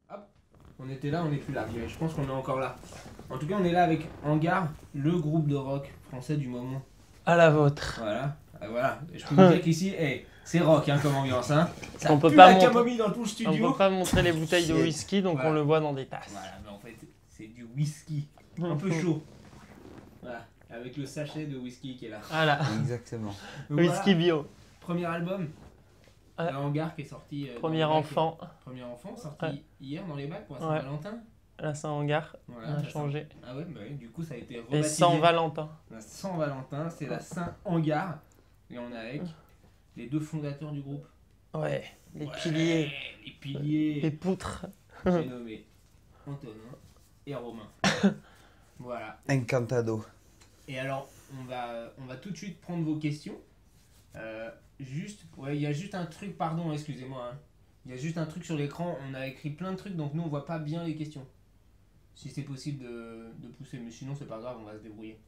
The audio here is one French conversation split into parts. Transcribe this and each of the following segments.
Hop, on était là, on n'est plus là. Mais je pense qu'on est encore là. En tout cas, on est là avec Hangar, le groupe de rock français du moment. À la vôtre. Voilà, voilà. Je peux vous dire qu'ici, hey, c'est rock comme ambiance. Hein. Ça On peut pue pas la montrer- camomille dans tout le On studio. peut pas montrer les bouteilles de Shit. whisky, donc Voilà. on le voit dans des tasses. Voilà, mais en fait, c'est du whisky. Un peu chaud. Voilà, avec le sachet de whisky qui est là. Voilà. Exactement. Donc Whisky voilà, bio. premier album. Ah. Le Hangar qui est sorti. dans Premier les bacs. enfant. Premier enfant, sorti Ouais. hier dans les bacs pour Ouais. Saint-Valentin. La Saint-Hangar. Voilà, On a la Saint- changé. Ah ouais, bah oui, du coup ça a été Et rebaptisé. sans Valentin. La Saint-Valentin, c'est la Saint-Hangar. Et on est avec les deux fondateurs du groupe. Ouais. Les Ouais, piliers. Les piliers. Les poutres. J'ai nommé Antonin et Romain. Voilà. Encantado. Et alors, on va tout de suite prendre vos questions. Ouais, il y a juste un truc, pardon, excusez-moi. Hein. Il y a juste un truc sur l'écran, on a écrit plein de trucs, donc nous on voit pas bien les questions. Si c'est possible de pousser, mais sinon c'est pas grave, on va se débrouiller.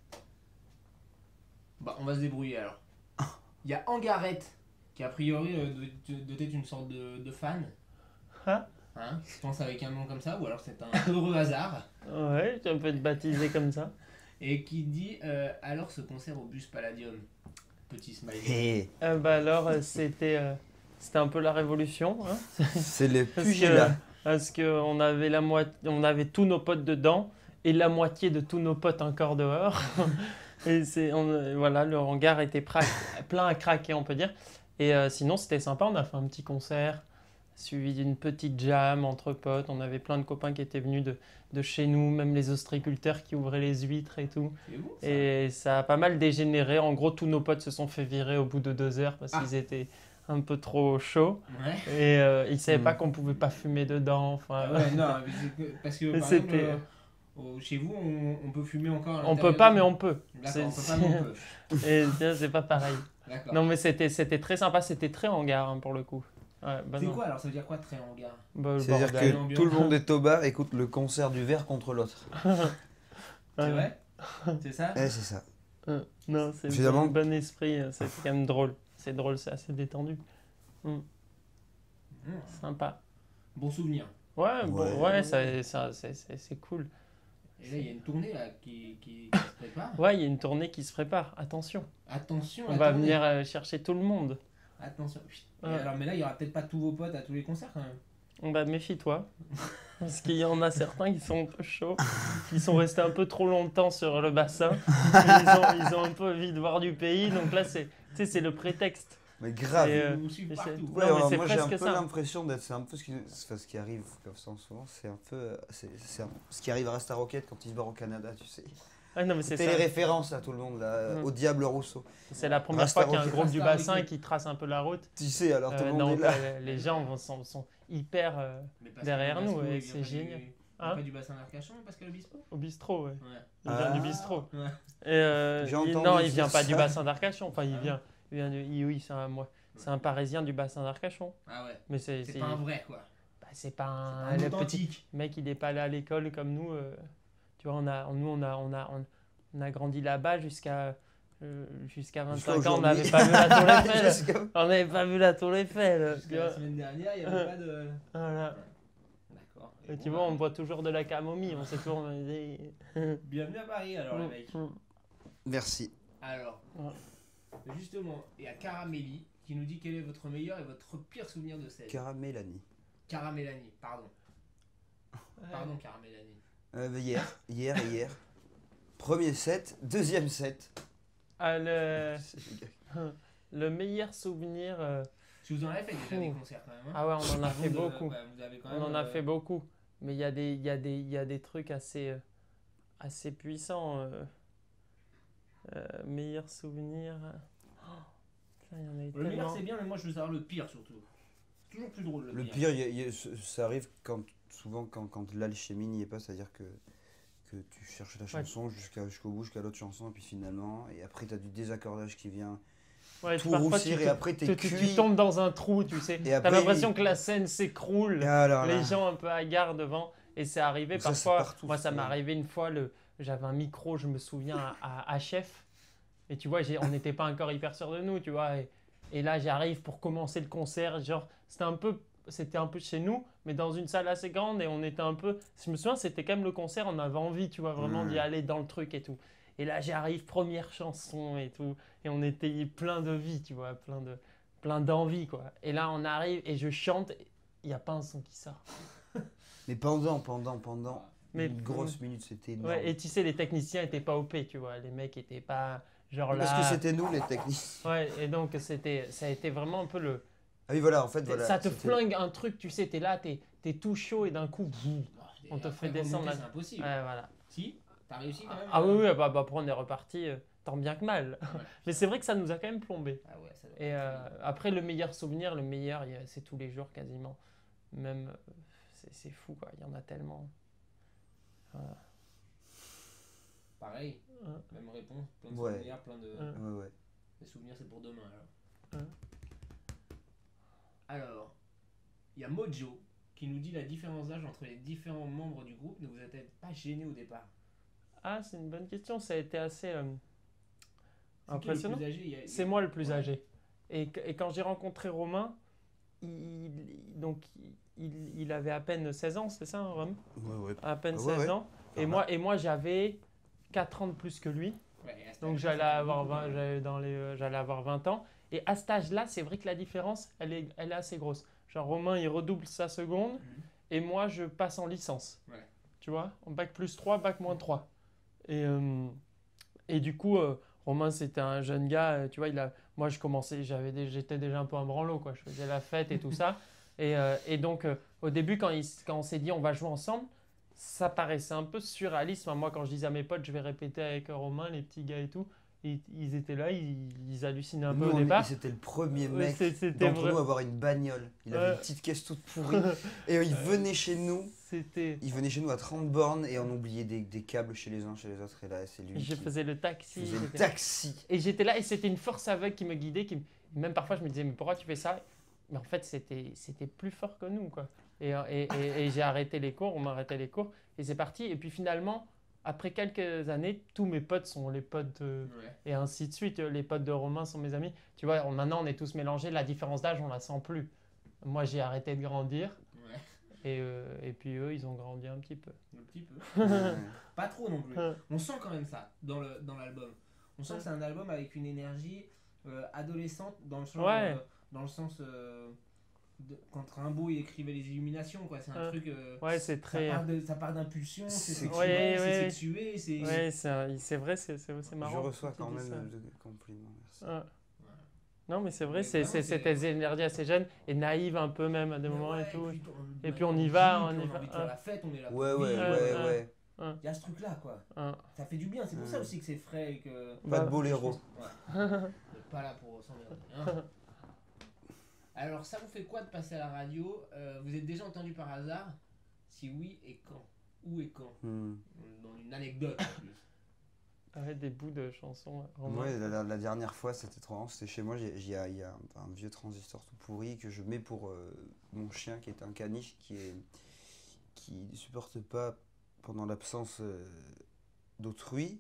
Bah, on va se débrouiller alors. Il y a Angarette, qui a priori doit être une sorte de fan. Hein? Hein, je pense avec un nom comme ça, ou alors c'est un heureux hasard. Ouais, tu peux te baptiser comme ça. Et qui dit alors ce concert au bus Palladium. Petit smiley. Hé, Bah alors, c'était un peu la révolution. Hein, c'est les Parce pugilats. parce qu'on avait, on avait tous nos potes dedans et la moitié de tous nos potes encore dehors. Et voilà, le hangar était plein à craquer, on peut dire. Et sinon, c'était sympa. On a fait un petit concert, suivi d'une petite jam entre potes. On avait plein de copains qui étaient venus de chez nous, même les ostréiculteurs qui ouvraient les huîtres et tout. C'est bon, ça. Et ça a pas mal dégénéré. En gros, tous nos potes se sont fait virer au bout de 2 heures parce qu'ils étaient un peu trop chauds. Ouais. Et ils savaient pas qu'on pouvait pas fumer dedans. Enfin, Ah ouais, non, mais parce que par C'était- exemple, chez vous, on peut fumer encore à on peut l'intérieur pas, du- mais on peut. D'accord, on peut pas, mais on peut. Et tiens, c'est pas pareil. D'accord. Non, mais c'était très sympa. C'était très hangar hein, pour le coup. Ouais, bah C'est non. quoi alors? Ça veut dire quoi très hangar? Bah, le C'est-à-dire bordel. que tout le monde est au bar, écoute le concert du verre contre l'autre. C'est Ouais. vrai? C'est ça? Eh, c'est ça. Non, c'est Finalement- bon esprit. C'est quand même drôle. C'est drôle, c'est assez détendu. Mmh. Sympa. Bon souvenir. Ouais, bon, Ouais. ouais, c'est cool. Et là, il y a une tournée là, qui se prépare. Ouais, il y a une tournée qui se prépare. Attention. Attention, On va attendez. venir chercher tout le monde. Attention. Chut. Et Ouais. alors, mais là, il y aura peut-être pas tous vos potes à tous les concerts quand même. Bah, méfie-toi. Parce qu'il y en a certains qui sont un peu chauds, qui sont restés un peu trop longtemps sur le bassin. Ils ont un peu envie de voir du pays. Donc là, tu sais, c'est le prétexte. Mais grave. Et, Ils vous suivent et c'est- partout. Ouais, non, mais c'est moi j'ai un presque peu ça. l'impression d'être. C'est un peu ce qui arrive comme ça en ce moment. C'est un peu. Ce qui arrive à Rasta Rocket quand il se barre au Canada, tu sais. Ah, non, mais c'est C'était les ça. références à tout le monde, là, Mm. au Diable Rousseau. C'est la première Rasta fois qu'il y a un Rocket. groupe du Rasta bassin Rocket. qui trace un peu la route. Tu sais, alors tout le monde Donc, est là. les gens sont hyper Mais parce derrière que nous, Basco, et il vient c'est pas génial. Du... Hein pas du bassin d'Arcachon, Pascal Obispo? au bistrot. Ouais. Ouais. Il vient Ah. du bistrot. Ouais. Et, J'ai entendu non, il dire vient pas ça. du bassin d'Arcachon. Enfin, Ah ouais. il vient oui, c'est un Parisien du bassin d'Arcachon. Ah ouais. Mais c'est C'est pas un vrai quoi. bah, c'est pas un, Un le petit authentique. mec, il n'est pas allé à l'école comme nous. Tu vois, on a grandi là-bas jusqu'à 25 ans. On n'avait pas vu la Tour Eiffel. Jusqu'à- On n'avait pas vu la Tour Eiffel. Tu Jusqu'à la vois. semaine dernière, il n'y avait pas de. Voilà. D'accord. Et tu bon, vois, bah, on boit toujours de la camomille. On s'est toujours dit. Bienvenue à Paris alors, les mecs. Merci. Alors, Ouais. justement, il y a Caramelli qui nous dit quel est votre meilleur et votre pire souvenir de scène. Caramélanie. Caramellani, pardon. Pardon, Caramellani. Hier. Premier set, deuxième set. Ah, le meilleur souvenir. Si vous en avez fait déjà des concerts quand même. Hein. Ah ouais, on en a Avant fait de- beaucoup. ouais, vous avez quand On même, en a fait beaucoup. Mais il y a des trucs assez puissants. Meilleur souvenir. Oh, putain, il y en a eu Le meilleur tellement. c'est bien, mais moi je veux savoir le pire surtout. C'est toujours plus drôle le Le pire. pire, ça arrive souvent quand l'alchimie n'y est pas, c'est-à-dire que tu cherches la chanson jusqu'au bout, jusqu'à l'autre chanson, et puis finalement, et après tu as du désaccordage qui vient Ouais, tout parfois, roussir, et après t'es tu cuit. tombes dans un trou, tu sais. Et T'as après, l'impression que la scène s'écroule. Et alors là, Les gens un peu hagards devant. Et c'est arrivé Ça, c'est parfois. partout, Moi, ça c'est- m'est arrivé une fois. J'avais un micro, je me souviens, à HF. Et tu vois, on n'était pas encore hyper sûr de nous, tu vois. Et là, j'arrive pour commencer le concert. Genre, c'était un peu c'était un peu chez nous, mais dans une salle assez grande et on était un peu. Je me souviens, c'était quand même le concert, on avait envie, tu vois, vraiment d'y aller dans le truc et tout. Et là, j'arrive, première chanson et tout, et on était plein de vie, tu vois, plein d'envie, quoi. Et là, on arrive et je chante, il n'y a pas un son qui sort. Mais pendant Mais- une grosse minute, c'était énorme. Ouais, et tu sais, les techniciens étaient pas OP, tu vois, les mecs étaient pas genre là. Parce que c'était nous les techniques. Ouais, et donc ça a été vraiment un peu le. Ah oui, voilà, en fait, voilà. Ça te c'était- flingue un truc, tu sais, t'es là, t'es tout chaud et d'un coup, boum, on te fait descendre. C'est impossible. Ouais, voilà. Si, t'as réussi quand même. Ah oui, oui, bah après on est reparti tant bien que mal. Ouais. Mais c'est vrai que ça nous a quand même plombé. Ah ouais, ça doit Et être- après, le meilleur souvenir, c'est tous les jours quasiment. Même, c'est fou, quoi, il y en a tellement. Voilà. Pareil, Ouais. même réponse, plein de Ouais. souvenirs, plein de. Ouais. Ouais, ouais. Les souvenirs, c'est pour demain alors. Ouais. Alors, il y a Mojo qui nous dit la différence d'âge entre les différents membres du groupe. Ne vous êtes pas gêné au départ. Ah, c'est une bonne question, ça a été assez C'est qui le impressionnant. plus âgé Il y a- C'est moi le plus Ouais. âgé. Et quand j'ai rencontré Romain, donc, il avait à peine 16 ans, c'est ça, hein, Rome? Ouais, ouais. À peine Ah ouais, 16 ouais. ans. Pas Et mal. moi j'avais 4 ans de plus que lui. Ouais, et à cet Donc âge-là, j'allais ça fait avoir, beaucoup, 20 j'allais avoir 20 ans. Et à cet âge-là, c'est vrai que la différence, elle est assez grosse. Genre Romain, il redouble sa seconde. Mhm. Et moi, je passe en licence. Ouais. Tu vois, en bac plus 3, bac moins 3. Et du coup, Romain, c'était un jeune gars, tu vois, moi, j'étais déjà un peu un branlot, quoi. Je faisais la fête et tout ça. Et donc, au début, quand on s'est dit on va jouer ensemble, ça paraissait un peu surréaliste. Enfin, moi, quand je disais à mes potes, je vais répéter avec Romain, les petits gars et tout, ils étaient là, ils hallucinaient un peu Nous, au départ. c'était le premier Ouais, mec c'était d'entre vrai. nous à avoir une bagnole. Il avait Ouais. une petite caisse toute pourrie. Et il venait chez nous. C'était. Il venait chez nous à 30 bornes et on oubliait des câbles chez les uns, chez les autres. Et là, c'est lui Je qui faisais le taxi. faisait le j'étais- taxi. Et j'étais là et c'était une force aveugle qui me guidait. Même parfois, je me disais, mais pourquoi tu fais ça? Mais en fait, c'était plus fort que nous, quoi. Et j'ai arrêté les cours, on m'a arrêté les cours et c'est parti. Et puis finalement, après quelques années, tous mes potes sont les potes Ouais. et ainsi de suite. Les potes de Romain sont mes amis. Tu vois, maintenant, on est tous mélangés. La différence d'âge, on la sent plus. Moi, j'ai arrêté de grandir Ouais. et puis eux, ils ont grandi un petit peu. Un petit peu. Ouais. Pas trop non plus. Ouais. On sent quand même ça dans l'album. On sent que c'est un album avec une énergie adolescente dans le sens, Ouais. quand Rimbaud il écrivait les Illuminations, quoi. C'est un truc. Ouais, c'est très. Ça part d'impulsion, c'est C'est- sexuel, Ouais, c'est ouais. sexué, c'est. Ouais, c'est vrai, c'est marrant. Je reçois que tu quand dises même ça. de compliments. Merci. Ouais. Non, mais c'est vrai, Mais vraiment, c'était des énergies assez jeunes et naïves un peu même à des Mais moments ouais, et tout. Et puis on y va, on on y a va. envie de faire la fête, on est là. pour Ouais, ouais, vivre. ouais, ouais. Il y a ce truc là, quoi. Hein. Ça fait du bien, c'est pour ça aussi que c'est frais et que. Pas de Bah, boléro. Ouais. On est pas là pour s'emmerder. Hein. Alors, ça vous fait quoi de passer à la radio Vous êtes déjà entendu par hasard Si oui, et quand Où et quand Hmm. Dans une anecdote en plus. Ouais, des bouts de chansons. Romain. Ouais, la dernière fois, c'était trop marrant. C'était chez moi. Il y a un vieux transistor tout pourri que je mets pour mon chien qui est un caniche qui ne supporte pas, pendant l'absence d'autrui,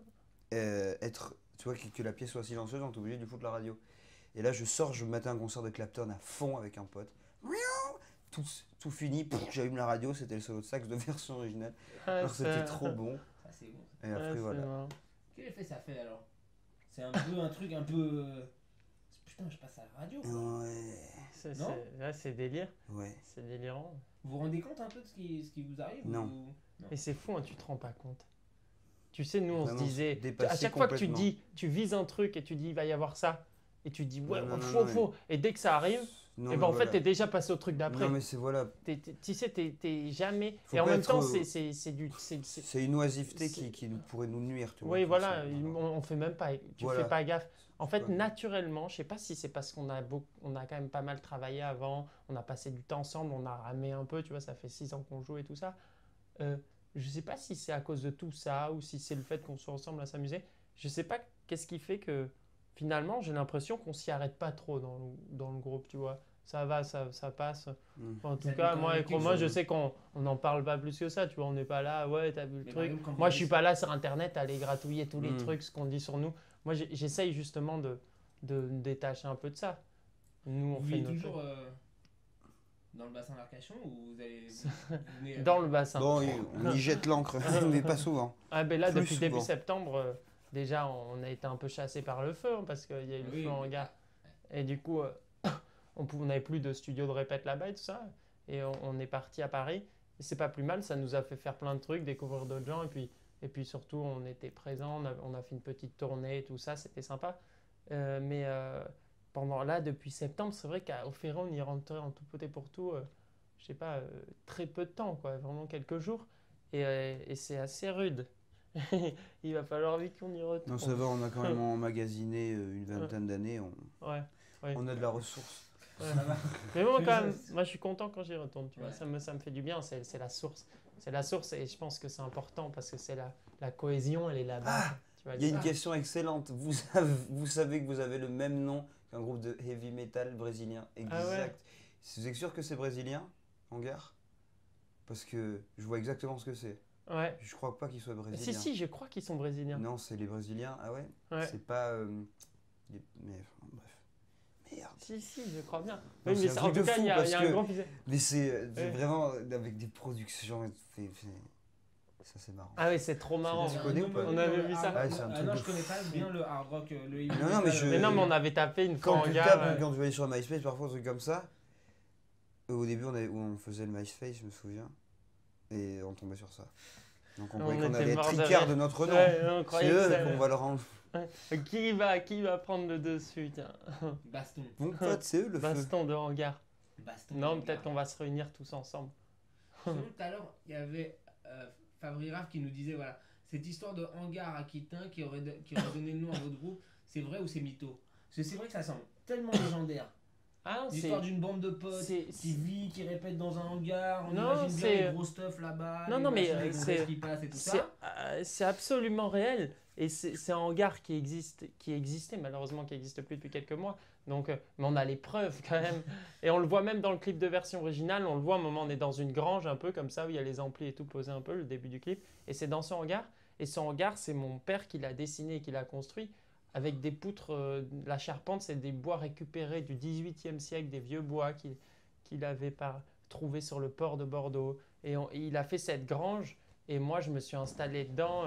tu vois, que la pièce soit silencieuse, on est obligé de lui foutre la radio. Et là, je sors, je me mettais un concert de Clapton à fond avec un pote. Miaou, tout fini, j'allume la radio, c'était le solo de sax de version originale. Ah, Alors c'était trop bon. Ça, c'est bon. Et après, c'est voilà. marrant. Quel effet ça fait alors C'est un peu un truc un peu. Putain, je passe à la radio. Quoi. Ouais, Non Là, c'est délire. ouais. C'est délirant. Vous vous rendez compte un peu de ce qui vous arrive Non. ou- Et c'est fou, hein, tu te rends pas compte. Tu sais, nous, on Vraiment, se disait. dépassé À chaque fois que tu complètement. dis, tu vises un truc et tu dis, il va y avoir ça. Et tu dis, ouais, Non, faut, non, faut. Et dès que ça arrive, Non, et mais ben en fait, voilà. t'es déjà passé au truc d'après. Non, mais c'est voilà. Tu sais, t'es jamais. Faut Et en pas même être, temps, c'est du. C'est une oisiveté c'est- qui pourrait nous nuire, tu vois. Oui, Enfin, voilà, c'est- on fait même pas. Tu Voilà. fais pas gaffe. En fait, pas- naturellement, je sais pas si c'est parce qu'on a on a quand même pas mal travaillé avant, on a passé du temps ensemble, on a ramé un peu, tu vois, ça fait 6 ans qu'on joue et tout ça. Je sais pas si c'est à cause de tout ça ou si c'est le fait qu'on soit ensemble à s'amuser. Je sais pas qu'est-ce qui fait que finalement, j'ai l'impression qu'on s'y arrête pas trop dans le groupe, tu vois. Ça va, ça passe. Mm. En tout Ça cas, dépend moi de avec quelque Romain, chose. je sais qu'on n'en parle pas plus que ça, tu vois. On n'est pas là, ouais, t'as vu le Mais par truc. exemple, quand Moi, vous je suis avez- pas là sur Internet à aller gratouiller tous les Mm. trucs, ce qu'on dit sur nous. Moi, j'essaye justement de me détacher un peu de ça. Nous, on Vous fait vouliez notre toujours dans le bassin d'Arcachon ou vous venez, Dans le bassin. Bon, on y jette l'encre, mais pas souvent. Ah ben là, Plus depuis début souvent. septembre, déjà, on a été un peu chassé par le feu, hein, parce qu'il y a eu le Oui, feu en oui. hangar. Et du coup, on n'avait plus de studio de répète là-bas et tout ça. Et on est parti à Paris. Et c'est pas plus mal, ça nous a fait faire plein de trucs, découvrir d'autres gens. Et puis surtout, on était présents, on a fait une petite tournée et tout ça, c'était sympa. Mais pendant là, depuis septembre, c'est vrai qu'au Ferrand, on y est rentré en tout pot et pour tout, je sais pas, très peu de temps, quoi, vraiment quelques jours. Et c'est assez rude. Il va falloir vite qu'on y retourne. Non, ça va, on a quand même emmagasiné une vingtaine d'années, Ouais, ouais. on a de la ressource. Ouais. Ça va. Mais moi, Mais quand ça, même, c'est- moi, je suis content quand j'y retourne, tu vois. Ouais. Ça me fait du bien, c'est la source. C'est la source et je pense que c'est important parce que c'est la cohésion, elle est là-bas. Ah, Tu vois, Il y a une Ah. question excellente. Vous savez que vous avez le même nom qu'un groupe de heavy metal brésilien. Exact. Ah ouais. Vous êtes sûr que c'est brésilien, Hangar? Parce que je vois exactement ce que c'est. Ouais. Je crois pas qu'ils soient brésiliens. Si, je crois qu'ils sont brésiliens. Non, c'est les Brésiliens. Ah ouais? Ouais. C'est pas. Mais enfin, bref. Merde. Si, je crois bien. Non, Oui, c'est mais un en truc tout de cas, fou il y a parce un que- grand physique. Mais c'est Ouais. vraiment avec des productions. Ça, c'est marrant. Ah oui, c'est trop marrant. Tu connais ou pas? On avait vu ça. Ah, c'est un truc non, de je connais pas bien le hard rock, le heavy Non, non, mais metal, je- Mais non, mais on avait tapé une fois Quand en tu gare. tapes, quand tu vas aller sur MySpace, parfois, un truc comme ça. Au début, on faisait le MySpace, je me souviens. Et on tombait sur ça. Donc on On croyait qu'on était allait être morts de tricard rire. de notre nom. Ouais, on C'est croyait que eux ça- qu'on va leur enlever. Qui va prendre le dessus, tiens. Baston. Bon pote, c'est eux le feu. Baston de hangar. Baston. Non, peut-être qu'on va se réunir tous ensemble. Sinon, tout à l'heure, il y avait Fabri Raff qui nous disait voilà, cette histoire de hangar aquitain qui aurait donné le nom à votre groupe, c'est vrai ou c'est mytho? Parce que c'est vrai que ça semble tellement légendaire. Ah, L'histoire d'une bande de potes c'est- qui vit, qui répète dans un hangar, on Non, imagine bien c'est- les gros stuff là-bas, Non, les non, mais, machins, les c'est- gonzesses qui passent et tout C'est ça. c'est absolument réel et c'est un hangar qui existait malheureusement qui n'existe plus depuis quelques mois. Donc, mais on a les preuves quand même et on le voit même dans le clip de version originale. On le voit à un moment, on est dans une grange un peu comme ça où il y a les amplis et tout posés un peu le début du clip et c'est dans ce hangar. Et ce hangar, c'est mon père qui l'a dessiné et qui l'a construit avec des poutres. La charpente, c'est des bois récupérés du XVIIIe siècle, des vieux bois qu'il avait trouvé sur le port de Bordeaux. Et il a fait cette grange. Et moi, je me suis installé dedans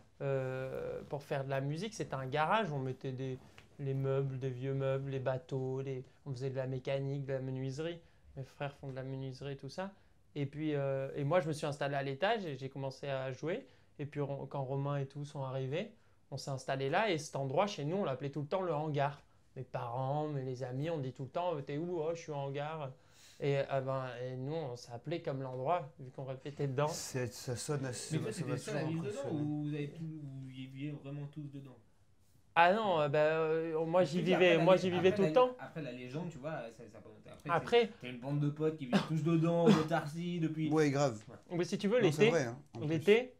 pour faire de la musique. C'était un garage, on mettait les meubles, des vieux meubles, les bateaux, on faisait de la mécanique, de la menuiserie. Mes frères font de la menuiserie, tout ça. Et puis, et moi, je me suis installé à l'étage et j'ai commencé à jouer. Et puis, quand Romain et tout sont arrivés, on s'est installé là. Et cet endroit, chez nous, on l'appelait tout le temps le hangar. Mes parents, les amis, on dit tout le temps, t'es où? Oh, je suis au hangar. Et nous, on s'est appelé comme l'endroit, vu qu'on répétait dedans. Ça sonne assez. Mais toi, ça c'était m'a le seul à toujours vivre dedans impressionné. ou vous y viviez vraiment tous dedans? Ah non, moi j'y vivais, tout le temps. Après la légende, tu vois, ça peut monter. Après, t'as une bande de potes qui vivent tous dedans, de Tarsi, depuis. Ouais, grave. mais si tu veux, Non, c'est l'été, vrai. Hein, en plus. l'été,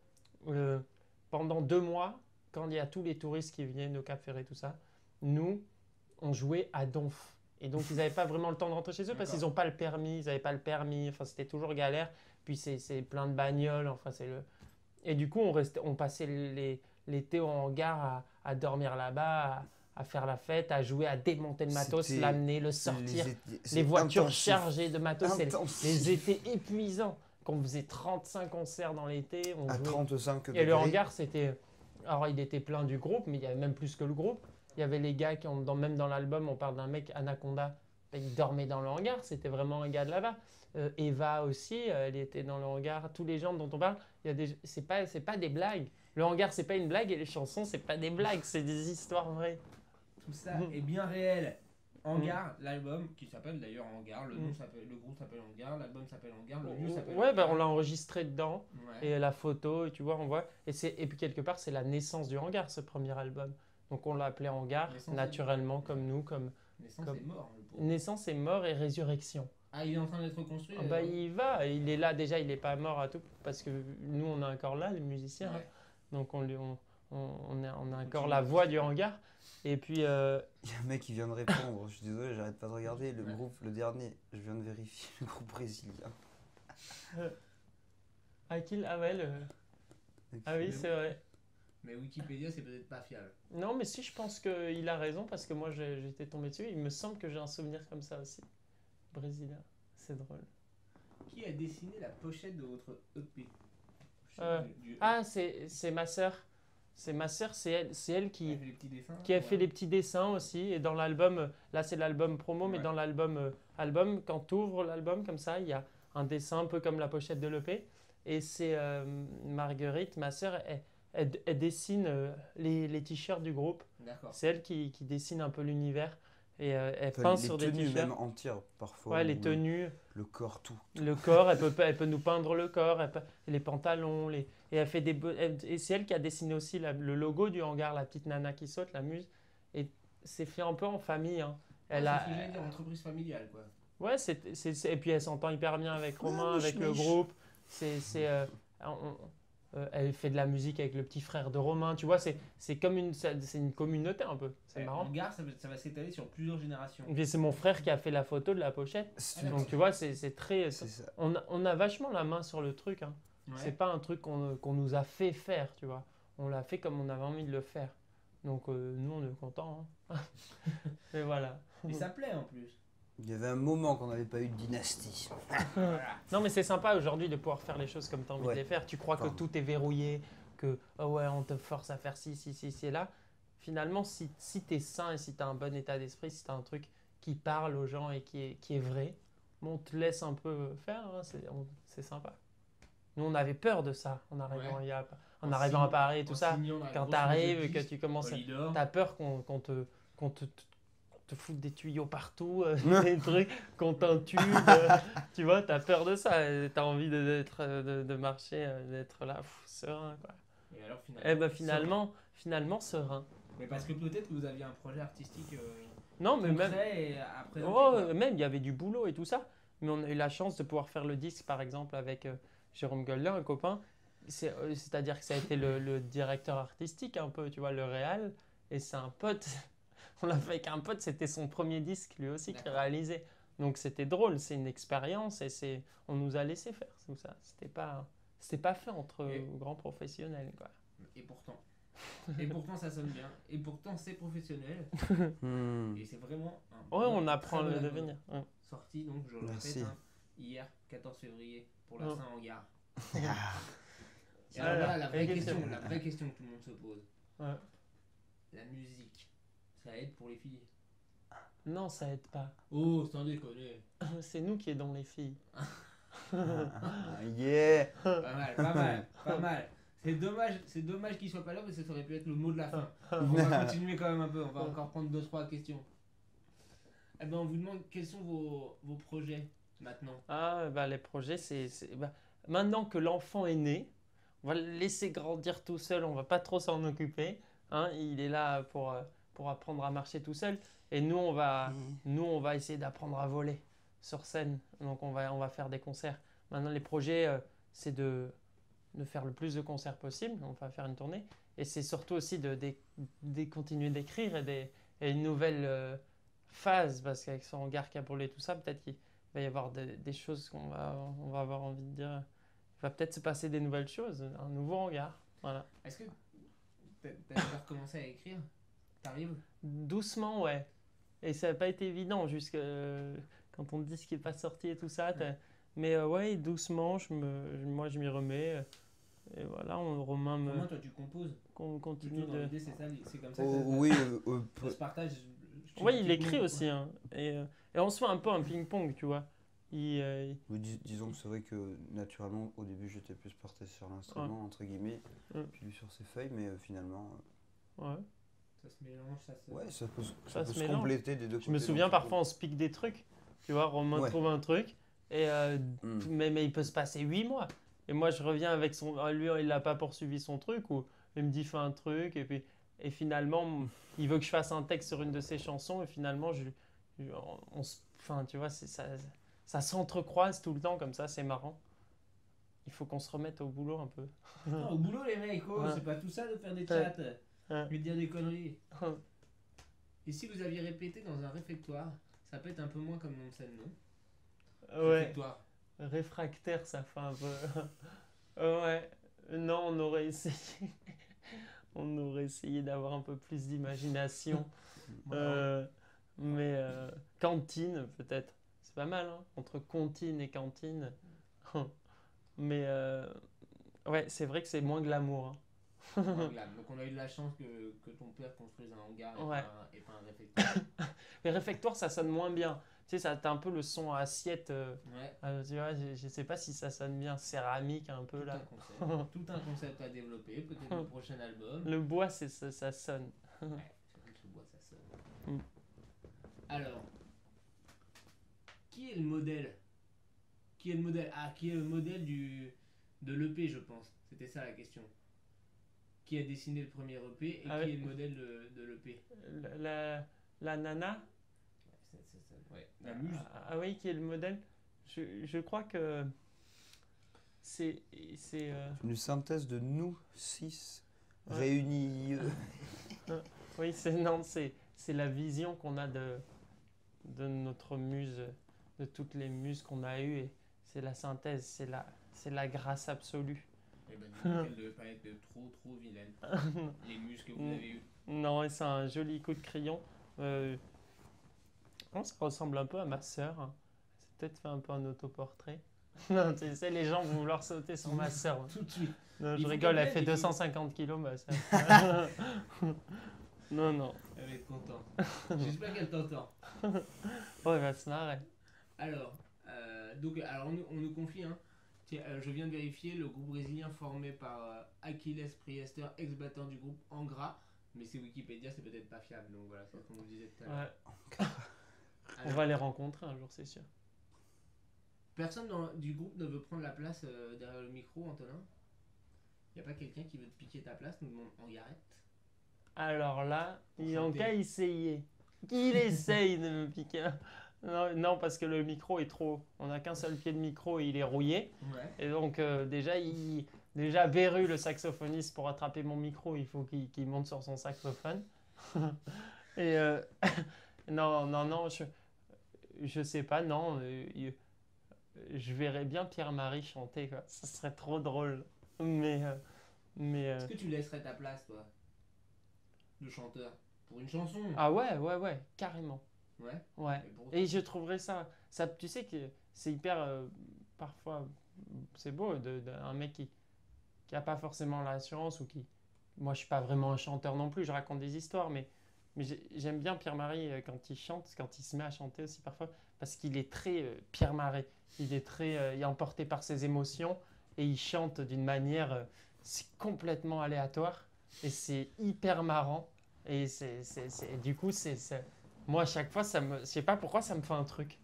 pendant 2 mois, quand il y a tous les touristes qui viennent au Cap Ferré, tout ça, nous, on jouait à Donf. Et donc, ils n'avaient pas vraiment le temps de rentrer chez eux parce qu'ils n'ont pas le permis, ils n'avaient pas le permis, enfin, c'était toujours galère. Puis, c'est plein de bagnoles, enfin, c'est le... Et du coup, on passait l'été au hangar à dormir là-bas, à faire la fête, à jouer, à démonter le matos, C'était- l'amener, le sortir. C'est Les voitures intensif. chargées de matos, c'est Intensif. les étés épuisants. Quand on faisait 35 concerts dans l'été, on À jouait. 35 Et le degrés. hangar, c'était. Alors, il était plein du groupe, mais il y avait même plus que le groupe. Il y avait les gars qui, même dans l'album, on parle d'un mec, Anaconda, il dormait dans le hangar, c'était vraiment un gars de là-bas. Eva aussi, elle était dans le hangar. Tous les gens dont on parle, c'est pas des blagues. Le hangar, c'est pas une blague et les chansons, c'est pas des blagues, c'est des histoires vraies. Tout ça est bien réel. Hangar, l'album qui s'appelle d'ailleurs Hangar, le groupe s'appelle Hangar, l'album s'appelle Hangar, le lieu s'appelle Ouais, Hangar. on l'a enregistré dedans. Ouais. Et la photo, et tu vois, on voit. Et puis quelque part, c'est la naissance du hangar, ce premier album. Donc on l'a appelé hangar, Naissance naturellement, comme nous, comme Naissance comme- est mort. le pauvre. naissance et mort et résurrection. Ah, il est en train d'être reconstruit. Ah bah, il est là déjà, il n'est pas mort à tout, parce que nous, on est encore là, les musiciens. Ouais. Hein. Donc on a encore la voix du hangar. Et puis, Il y a un mec qui vient de répondre. Je suis désolé, j'arrête pas de regarder. Le Ouais. groupe, le dernier, je viens de vérifier, le groupe brésilien. ah ouais, ah oui, c'est vrai. Mais Wikipédia, c'est peut-être pas fiable. Non, mais si, je pense qu'il a raison, parce que moi, j'étais tombé dessus. Il me semble que j'ai un souvenir comme ça aussi. Brésilien. C'est drôle. Qui a dessiné la pochette de votre EP? Ah, c'est ma sœur. C'est ma sœur, c'est elle Elle qui, fait les petits dessins. qui a fait les petits dessins aussi. Et dans l'album, là c'est l'album promo, mais Ouais. dans l'album, quand tu ouvres l'album comme ça, il y a un dessin un peu comme la pochette de l'EP. Et c'est Marguerite, ma sœur, elle dessine les t-shirts du groupe. D'accord. C'est elle qui dessine un peu l'univers. Et elle Enfin, peint les sur des tenues t-shirts. même entières parfois. Ouais, les ou tenues. Le corps, tout. Le corps, elle peut nous peindre le corps, les pantalons, et elle fait et c'est elle qui a dessiné aussi le logo du hangar, la petite nana qui saute, la muse. Et c'est fait un peu en famille. Hein. Elle C'est a, ce que j'allais dire, entreprise familiale, quoi. ouais, et puis elle s'entend hyper bien avec Romain, avec le mouche. groupe. Elle fait de la musique avec le petit frère de Romain, tu vois, c'est comme c'est une communauté un peu. C'est marrant. Hangar, ça va s'étaler sur plusieurs générations. Et puis c'est mon frère qui a fait la photo de la pochette. C'est Donc tu vois, c'est très. c'est ça. On a vachement la main sur le truc. Hein. Ouais. C'est pas un truc qu'on nous a fait faire, tu vois. On l'a fait comme on avait envie de le faire. Donc nous, on est contents. Hein. Et voilà. Et ça plaît en plus. Il y avait un moment qu'on n'avait pas eu de dynastie. Voilà. Non, mais c'est sympa aujourd'hui de pouvoir faire les choses comme tu as envie Ouais. de les faire. Tu crois que Pardon. tout est verrouillé, que oh ouais, on te force à faire ci, et là. Finalement, si tu es sain et si tu as un bon état d'esprit, si tu as un truc qui parle aux gens et qui est vrai, bon, on te laisse un peu faire. Hein, c'est sympa. Nous, on avait peur de ça en arrivant, Ouais. en arrivant à Paris et tout En ça. signant dans la Quand grosse tu arrives maison et de que disques, tu commences, Polydor. t'as peur qu'on te foute des tuyaux partout, des trucs, qu'on t'intube, tu vois, t'as peur de ça, t'as envie de marcher, d'être là, serein, quoi. Et alors Et ben finalement serein. Mais parce que peut-être que vous aviez un projet artistique Non, mais même, concret et après. même il y avait du boulot et tout ça, mais on a eu la chance de pouvoir faire le disque, par exemple, avec Jérôme Goldin, un copain. C'est-à-dire que ça a été le directeur artistique un peu, tu vois, le réal, et c'est un pote. On l'a fait avec un pote, c'était son premier disque lui aussi qui D'accord. réalisait. Donc c'était drôle, c'est une expérience et on nous a laissé faire tout ça. C'était pas fait entre Et- grands professionnels, quoi. Et pourtant ça sonne bien. Et pourtant c'est professionnel. Hmm. Et c'est vraiment un Ouais, bon- on apprend à très le bon album. devenir. Ouais. Sorti donc, je le Merci. répète, hein, hier 14 février pour la Ouais. Saint-Hangar. Ah, Et alors là, la vraie vraie question question. que tout le monde se pose. Ouais. La musique, ça aide pour les filles? Non, ça aide pas. Oh, sans déconner. C'est nous qui aidons les filles. yeah. Pas mal. C'est dommage qu'il soit pas là parce que ça aurait pu être le mot de la fin. On va continuer quand même un peu, on va encore prendre 2-3 questions. Eh ben, on vous demande quels sont vos projets maintenant. Ah, bah, les projets, maintenant que l'enfant est né, on va le laisser grandir tout seul, on va pas trop s'en occuper. Hein, il est là pour apprendre à marcher tout seul. Et nous, on va essayer d'apprendre à voler sur scène. Donc, on va faire des concerts. Maintenant, les projets, c'est de faire le plus de concerts possible. On va faire une tournée. Et c'est surtout aussi de continuer d'écrire et une nouvelle phase. Parce qu'avec son hangar qui a brûlé tout ça, peut-être qu'il va y avoir des choses on va avoir envie de dire. Il va peut-être se passer des nouvelles choses. Un nouveau hangar. Voilà. Est-ce que t'as déjà recommencé à écrire? T'arrives? Doucement, ouais. Et ça n'a pas été évident jusque quand on dit ce qui n'est pas sorti et tout ça. Mais ouais, doucement, moi je m'y remets. Et voilà, Romain Comment toi tu composes? continue Plutôt dans de... l'idée, c'est comme ça que Oh, oui, ça se partage. Ouais, il écrit aussi. Hein. Et on se fait un peu un ping-pong, tu vois. oui, disons que c'est vrai que naturellement, au début, j'étais plus porté sur l'instrument, entre guillemets, puis lui sur ses feuilles, mais finalement, Ouais. Ça se mélange, ouais, ça peut Ça se se mélange. compléter des deux côtés. Je me souviens donc, parfois on se pique des trucs. Tu vois, Romain Ouais. trouve un truc. Et, Hmm. mais il peut se passer 8 mois. Et moi je reviens avec lui, il n'a pas poursuivi son truc. Ou il me dit fais un truc. Et finalement, il veut que je fasse un texte sur une de ses chansons. Et finalement, enfin, tu vois, ça s'entrecroise tout le temps comme ça. C'est marrant. Il faut qu'on se remette au boulot un peu. Non, au boulot, les mecs, Ouais. c'est pas tout ça de faire des Ouais. chats, Ouais. de dire des conneries. Et si vous aviez répété dans un réfectoire, ça peut être un peu moins comme nom de scène, non? Ouais. Réfectoire. Réfractaire, ça fait un peu. Ouais. Non, on aurait essayé. On aurait essayé d'avoir un peu plus d'imagination. Voilà. Mais cantine, peut-être. c'est pas mal, hein, entre comptine et cantine. Mais ouais, c'est vrai que c'est moins glamour. Hein. Donc on a eu de la chance que ton père construise un hangar Ouais. et pas un réfectoire. Les réfectoires, ça sonne moins bien. Tu sais, ça t'as un peu le son à assiette. Ouais. Tu vois, je sais pas si ça sonne bien. Céramique un peu là. Tout un concept à développer, peut-être le prochain album. Le bois, ça sonne. Ouais, c'est vrai que le bois ça sonne. Mm. Alors, qui est le modèle? Qui est le modèle? Ah, qui est le modèle de l'EP, je pense. C'était ça la question. Qui a dessiné le premier EP et Ah qui ouais. est le modèle de l'EP? La nana. Ouais. La muse. Ah oui, qui est le modèle. Je crois que c'est Une synthèse de nous 6 Ouais. réunis. oui, c'est la vision qu'on a de notre muse, de toutes les muses qu'on a eues. Et c'est la synthèse, c'est la grâce absolue. Eh ben, dis-moi qu'elle devait pas être trop vilaine. Les muses que vous avez eues. Non, et c'est un joli coup de crayon. Ça ressemble un peu à ma sœur. Hein. C'est peut-être fait un peu un autoportrait. Non, tu sais, les gens vont vouloir sauter sur ma sœur. Tout de suite. Non, Il je faut rigole, qu'elle elle fait vienne, 250 kilos, ma sœur. Non. Elle va être contente. J'espère qu'elle t'entend. Oh, elle va se marrer. Alors, on nous confie, hein, tiens, je viens de vérifier, le groupe brésilien formé par Aquiles Priester, ex-batteur du groupe Angra, mais c'est Wikipédia, c'est peut-être pas fiable, donc voilà, c'est ce qu'on nous disait tout à l'heure. Ouais. On va les rencontrer un jour, c'est sûr. Personne du groupe ne veut prendre la place derrière le micro, Antonin? Y a pas quelqu'un qui veut te piquer ta place, nous demande Angarette? Alors là, Pour ils ont chanter. qu'à essayer. Qu'il essaye de me piquer. Non, parce que le micro est trop. On n'a qu'un seul pied de micro et il est rouillé. Ouais. Et donc, déjà, Beru, le saxophoniste, pour attraper mon micro, il faut qu'il monte sur son saxophone. Et non, je sais pas, non. Je verrais bien Pierre-Marie chanter, quoi. Ça serait trop drôle. Mais Est-ce que tu laisserais ta place, toi, de chanteur, pour une chanson? ah ouais, carrément. Ouais. Ouais. Mais pour- Et je trouverais ça, tu sais que c'est hyper, parfois, c'est beau un mec qui a pas forcément l'assurance ou qui, moi je suis pas vraiment un chanteur non plus, je raconte des histoires, mais j'aime bien Pierre-Marie quand il chante, quand il se met à chanter aussi parfois, parce qu'il est très Pierre-Marie, il est très il est emporté par ses émotions et il chante d'une manière, c'est complètement aléatoire et c'est hyper marrant et du coup moi à chaque fois je sais pas pourquoi ça me fait un truc.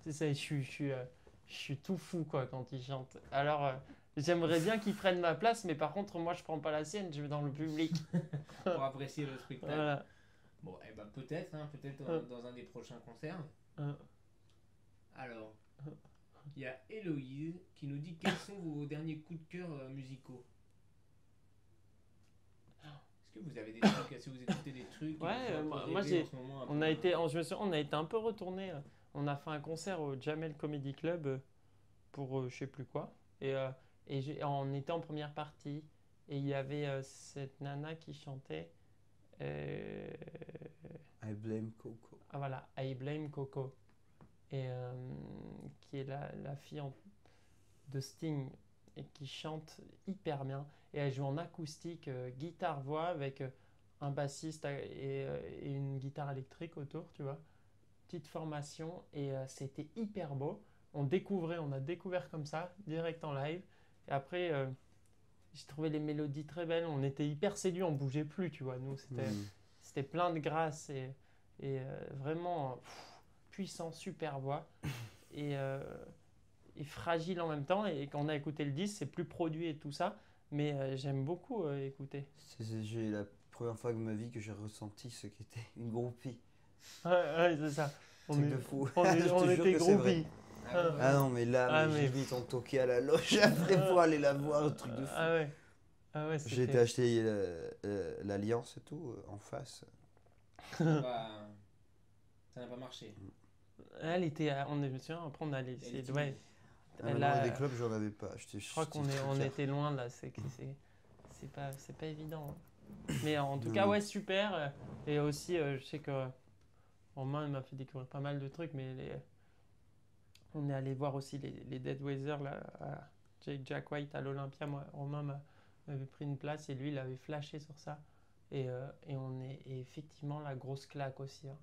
Je suis tout fou quoi quand il chante. Alors j'aimerais bien qu'il prenne ma place, mais par contre moi je prends pas la sienne, je vais dans le public. pour apprécier le spectacle. Voilà. Bon, eh ben peut-être, hein, peut-être dans un des prochains concerts. Euh, Alors, il y a Héloïse qui nous dit quels sont vos derniers coups de cœur musicaux. Est-ce que vous avez des trucs, est-ce que vous écoutez des trucs qui Ouais, vous font un peu moi, rêver en ce moment, un on peu, a été, on a été un peu retourné. On a fait un concert au Jamel Comedy Club pour je sais plus quoi. On était en première partie et il y avait cette nana qui chantait. I blame Coco. Ah voilà, I Blame Coco. Et qui est la fille de Sting et qui chante hyper bien. Et elle joue en acoustique, guitare-voix avec un bassiste et une guitare électrique autour, tu vois. Petite formation et c'était hyper beau. On a découvert comme ça, direct en live. Et après, j'ai trouvé les mélodies très belles. On était hyper séduits, on bougeait plus, tu vois. Nous, c'était plein de grâce et vraiment puissant, super voix. Et fragile en même temps. Et quand on a écouté le disque, c'est plus produit et tout ça. Mais j'aime beaucoup écouter. J'ai la première fois de ma vie que j'ai ressenti ce qu'était une groupie. Ouais, c'est ça. Truc de fou. On Je te jure était que c'est vrai. groupies. Ah non, mais là, Ah, j'ai mais- vite en toqué à la loge après pour aller la voir, le truc de fou. Ah ouais. J'ai été acheter l'Alliance et tout en face. Ça n'a pas marché. Elle était. Je me souviens, après on allait. Elle est Ouais. Ah, Elle dans a- des clubs, j'en avais pas. Je crois on était loin là. C'est pas évident. Hein. Mais en tout cas, ouais, super. Et aussi, je sais que Romain il m'a fait découvrir pas mal de trucs, mais On est allé voir aussi les Dead Weather là, à Jack White à l'Olympia. Moi, Romain m'avait pris une place et lui, il avait flashé sur ça. Et effectivement, la grosse claque aussi. Hein.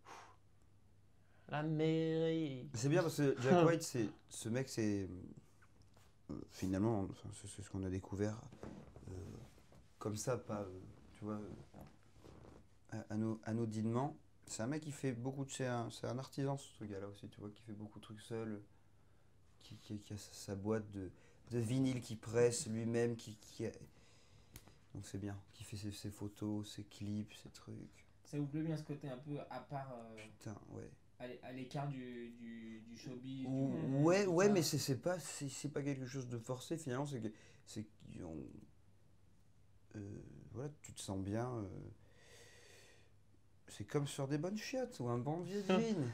La mairie. C'est bien parce que Jack White, ce mec, c'est finalement, enfin, c'est ce qu'on a découvert euh, comme ça, pas, tu vois, anodinement. C'est un mec qui fait beaucoup de... C'est un artisan, ce gars-là aussi, tu vois, qui fait beaucoup de trucs seul, qui a sa boîte de vinyle qui presse lui-même, donc c'est bien, qui fait ses photos, ses clips, ses trucs. Ça vous plaît bien ce côté un peu à part, Putain, ouais. à l'écart du showbiz, du Ou- monde, ouais, tout ouais, ça. mais c'est pas quelque chose de forcé, finalement, c'est qu'ils ont... voilà, tu te sens bien... c'est comme sur des bonnes chiottes ou un bon vieux de vigne.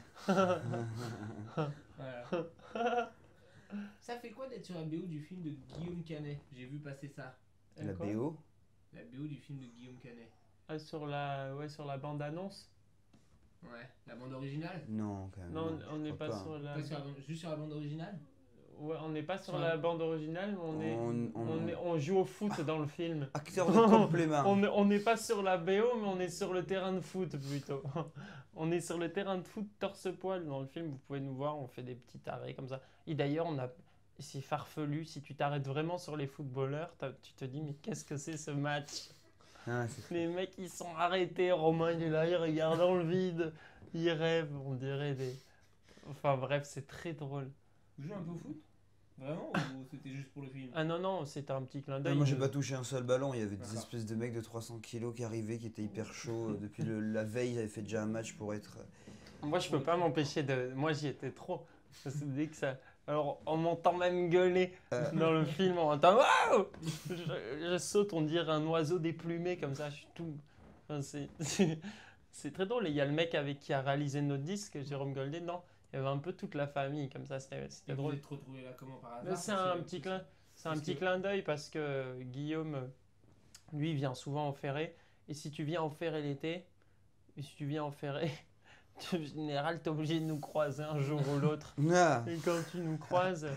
Voilà. Ça fait quoi d'être sur la BO du film de Guillaume Canet? J'ai vu passer ça. La Quoi BO. La BO du film de Guillaume Canet. Ah, sur la bande-annonce. Ouais. La bande originale? Non, quand même. Non, je on n'est crois pas sur la... Pas sur juste sur la bande originale? Ouais, on n'est pas sur Sur la la- bande originale, mais On- on joue au foot dans le film. Acteur de complément. On n'est pas sur la BO, mais on est sur le terrain de foot plutôt. On est sur le terrain de foot torse-poil dans le film. Vous pouvez nous voir, on fait des petits arrêts comme ça. Et d'ailleurs, c'est farfelu. Si tu t'arrêtes vraiment sur les footballeurs, tu te dis, mais qu'est-ce que c'est ce match? Ah, Les mecs, ils sont arrêtés. Romain, il est là, il regarde dans le vide. Il rêve, on dirait des... Enfin bref, c'est très drôle. Vous jouez un peu au foot? Vraiment ou c'était juste pour le film? Ah non, c'était un petit clin d'œil. moi, j'ai pas touché un seul ballon. Il y avait des D'accord. espèces de mecs de 300 kilos qui arrivaient, qui étaient hyper chauds. Depuis la veille, ils avaient fait déjà un match pour être... Moi, je peux pas m'empêcher de. Moi, j'y étais trop. Parce que dès que ça. Alors, on m'entend même gueuler dans le film, on entend waouh! Je saute, on dirait un oiseau déplumé comme ça. Je suis tout. Enfin, c'est très drôle. Et il y a le mec avec qui a réalisé notre disque, Jérôme Goldet. Non, il y avait un peu toute la famille comme ça. C'était Et vous drôle. êtes retrouvés là comment par hasard? Mais c'est Parce un que- petit clin. C'est un parce petit que- clin d'œil parce que Guillaume, lui, vient souvent en Ferré. Et si tu viens en Ferré l'été, et si tu viens en Ferré, en général, tu es obligé de nous croiser un jour ou l'autre. Ah. Et quand tu nous croises,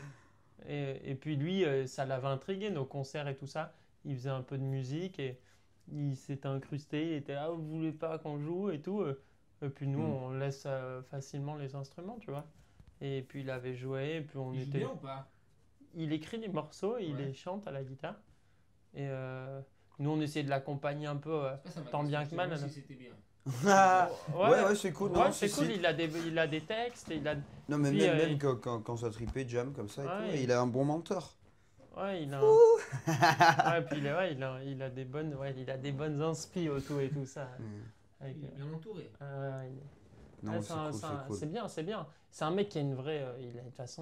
et puis lui, ça l'avait intrigué, nos concerts et tout ça. Il faisait un peu de musique et il s'était incrusté. Il était là, vous voulez pas qu'on joue et tout. Et puis nous, on laisse facilement les instruments, tu vois. Et puis il avait joué, et puis on Il joue était. bien ou pas? Il écrit des morceaux, il Ouais. les chante à la guitare. Et nous, on essayait de l'accompagner un peu. Ça m'a Tant bien que mal, si là. c'était bien. Ah. Ouais, c'est cool. Ouais, non, c'est si, cool. si. Il a des textes, il a. Non, mais Puis, même quand ça tripait, jam comme ça et Ouais. tout, et il a un bon mentor. Ouais, il a. Ouais, puis il a des bonnes, il a des bonnes inspi autour et tout ça. Avec, Il est bien entouré. Non, ouais, c'est cool, c'est cool. c'est bien, c'est bien. C'est un mec qui a une vraie, de toute façon,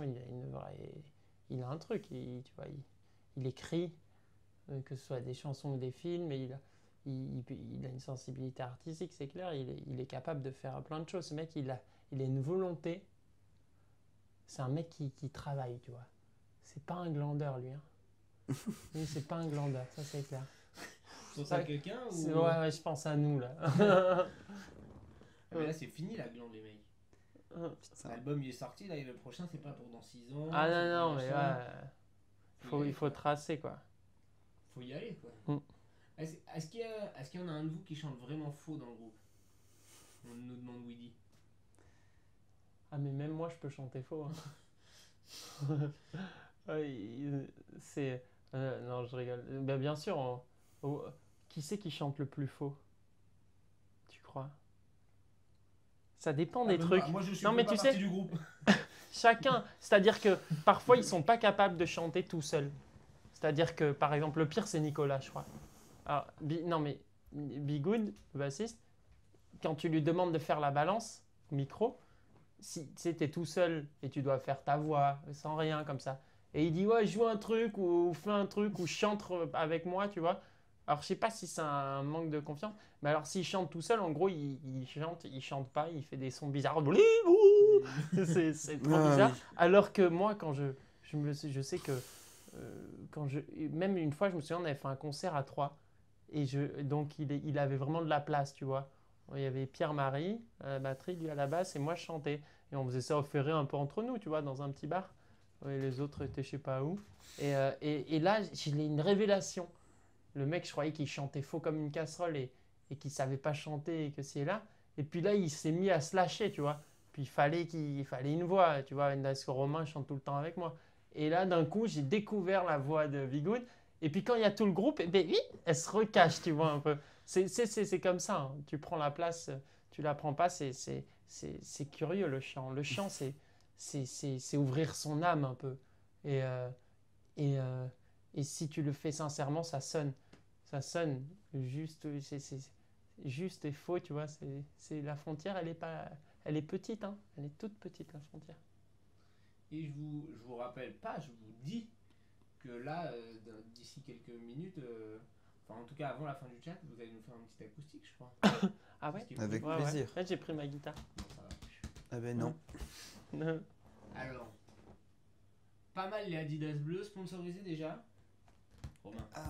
il a un truc. Tu vois, il écrit, que ce soit des chansons ou des films, et il a une sensibilité artistique, c'est clair. Il est capable de faire plein de choses. Ce mec, il a une volonté. C'est un mec qui travaille, tu vois. C'est pas un glandeur, lui. Hein. Lui, c'est pas un glandeur, ça c'est clair. Sur Ça- ça quelqu'un ou... Ouais, je pense à nous, là. Ah, mais là c'est fini la glande les mecs. Putain. L'album il est sorti là et le prochain c'est pas pour dans 6 ans. Ah c'est non, pour mais machin. ouais, il faut tracer, quoi. Faut y aller quoi. Mm. Est-ce qu'il y en a un de vous qui chante vraiment faux dans le groupe? On nous demande Weedy. Ah, mais même moi, je peux chanter faux. Hein. Ouais, c'est... non, je rigole. Ben, bien sûr, qui c'est qui chante le plus faux? Tu crois? Ça dépend des trucs. Moi je suis Non, mais pas tu partie sais- du groupe. Chacun. C'est-à-dire que parfois, ils sont pas capables de chanter tout seuls. C'est-à-dire que, par exemple, le pire, c'est Nicolas, je crois. Alors, non, mais Bigoud, le bassiste, quand tu lui demandes de faire la balance, micro, si tu es tout seul et tu dois faire ta voix sans rien comme ça, et il dit ouais, joue un truc ou fais un truc ou chante avec moi, tu vois. Alors, je sais pas si c'est un manque de confiance, mais alors s'il chante tout seul, en gros, il chante pas, il fait des sons bizarres. C'est trop Ah, bizarre. oui. Alors que moi, quand je sais que même une fois, je me souviens, on avait fait un concert à 3 et donc il avait vraiment de la place, tu vois. Il y avait Pierre-Marie à la batterie, lui à la basse et moi je chantais. Et on faisait ça au ferré un peu entre nous, tu vois, dans un petit bar. Et les autres étaient je sais pas où. Et là, j'ai une révélation. Le mec, je croyais qu'il chantait faux comme une casserole et qu'il savait pas chanter et que c'est là. Et puis là, il s'est mis à se lâcher, tu vois. Puis il fallait une voix, tu vois. Parce que Romain chante tout le temps avec moi. Et là, d'un coup, j'ai découvert la voix de Bigoud. Et puis quand il y a tout le groupe, eh ben, oui, elle se recache, tu vois, un peu. C'est comme ça, hein. Tu prends la place, tu la prends pas, c'est curieux le chant. Le chant, c'est ouvrir son âme un peu. Et, euh, et, euh, et si tu le fais sincèrement, ça sonne. Ça sonne juste, c'est juste et faux, tu vois. La frontière, elle est petite, hein. Elle est toute petite, la frontière. Et je vous rappelle pas, je vous dis que là, d'ici quelques minutes, enfin en tout cas avant la fin du chat, vous allez nous faire un petit acoustique, je crois. Ah ouais? Avec Ouais, plaisir. ouais. Là, j'ai pris ma guitare. Bon, ça va. Ah ben non. Alors, pas mal les Adidas bleus sponsorisés déjà. Romain. Ah,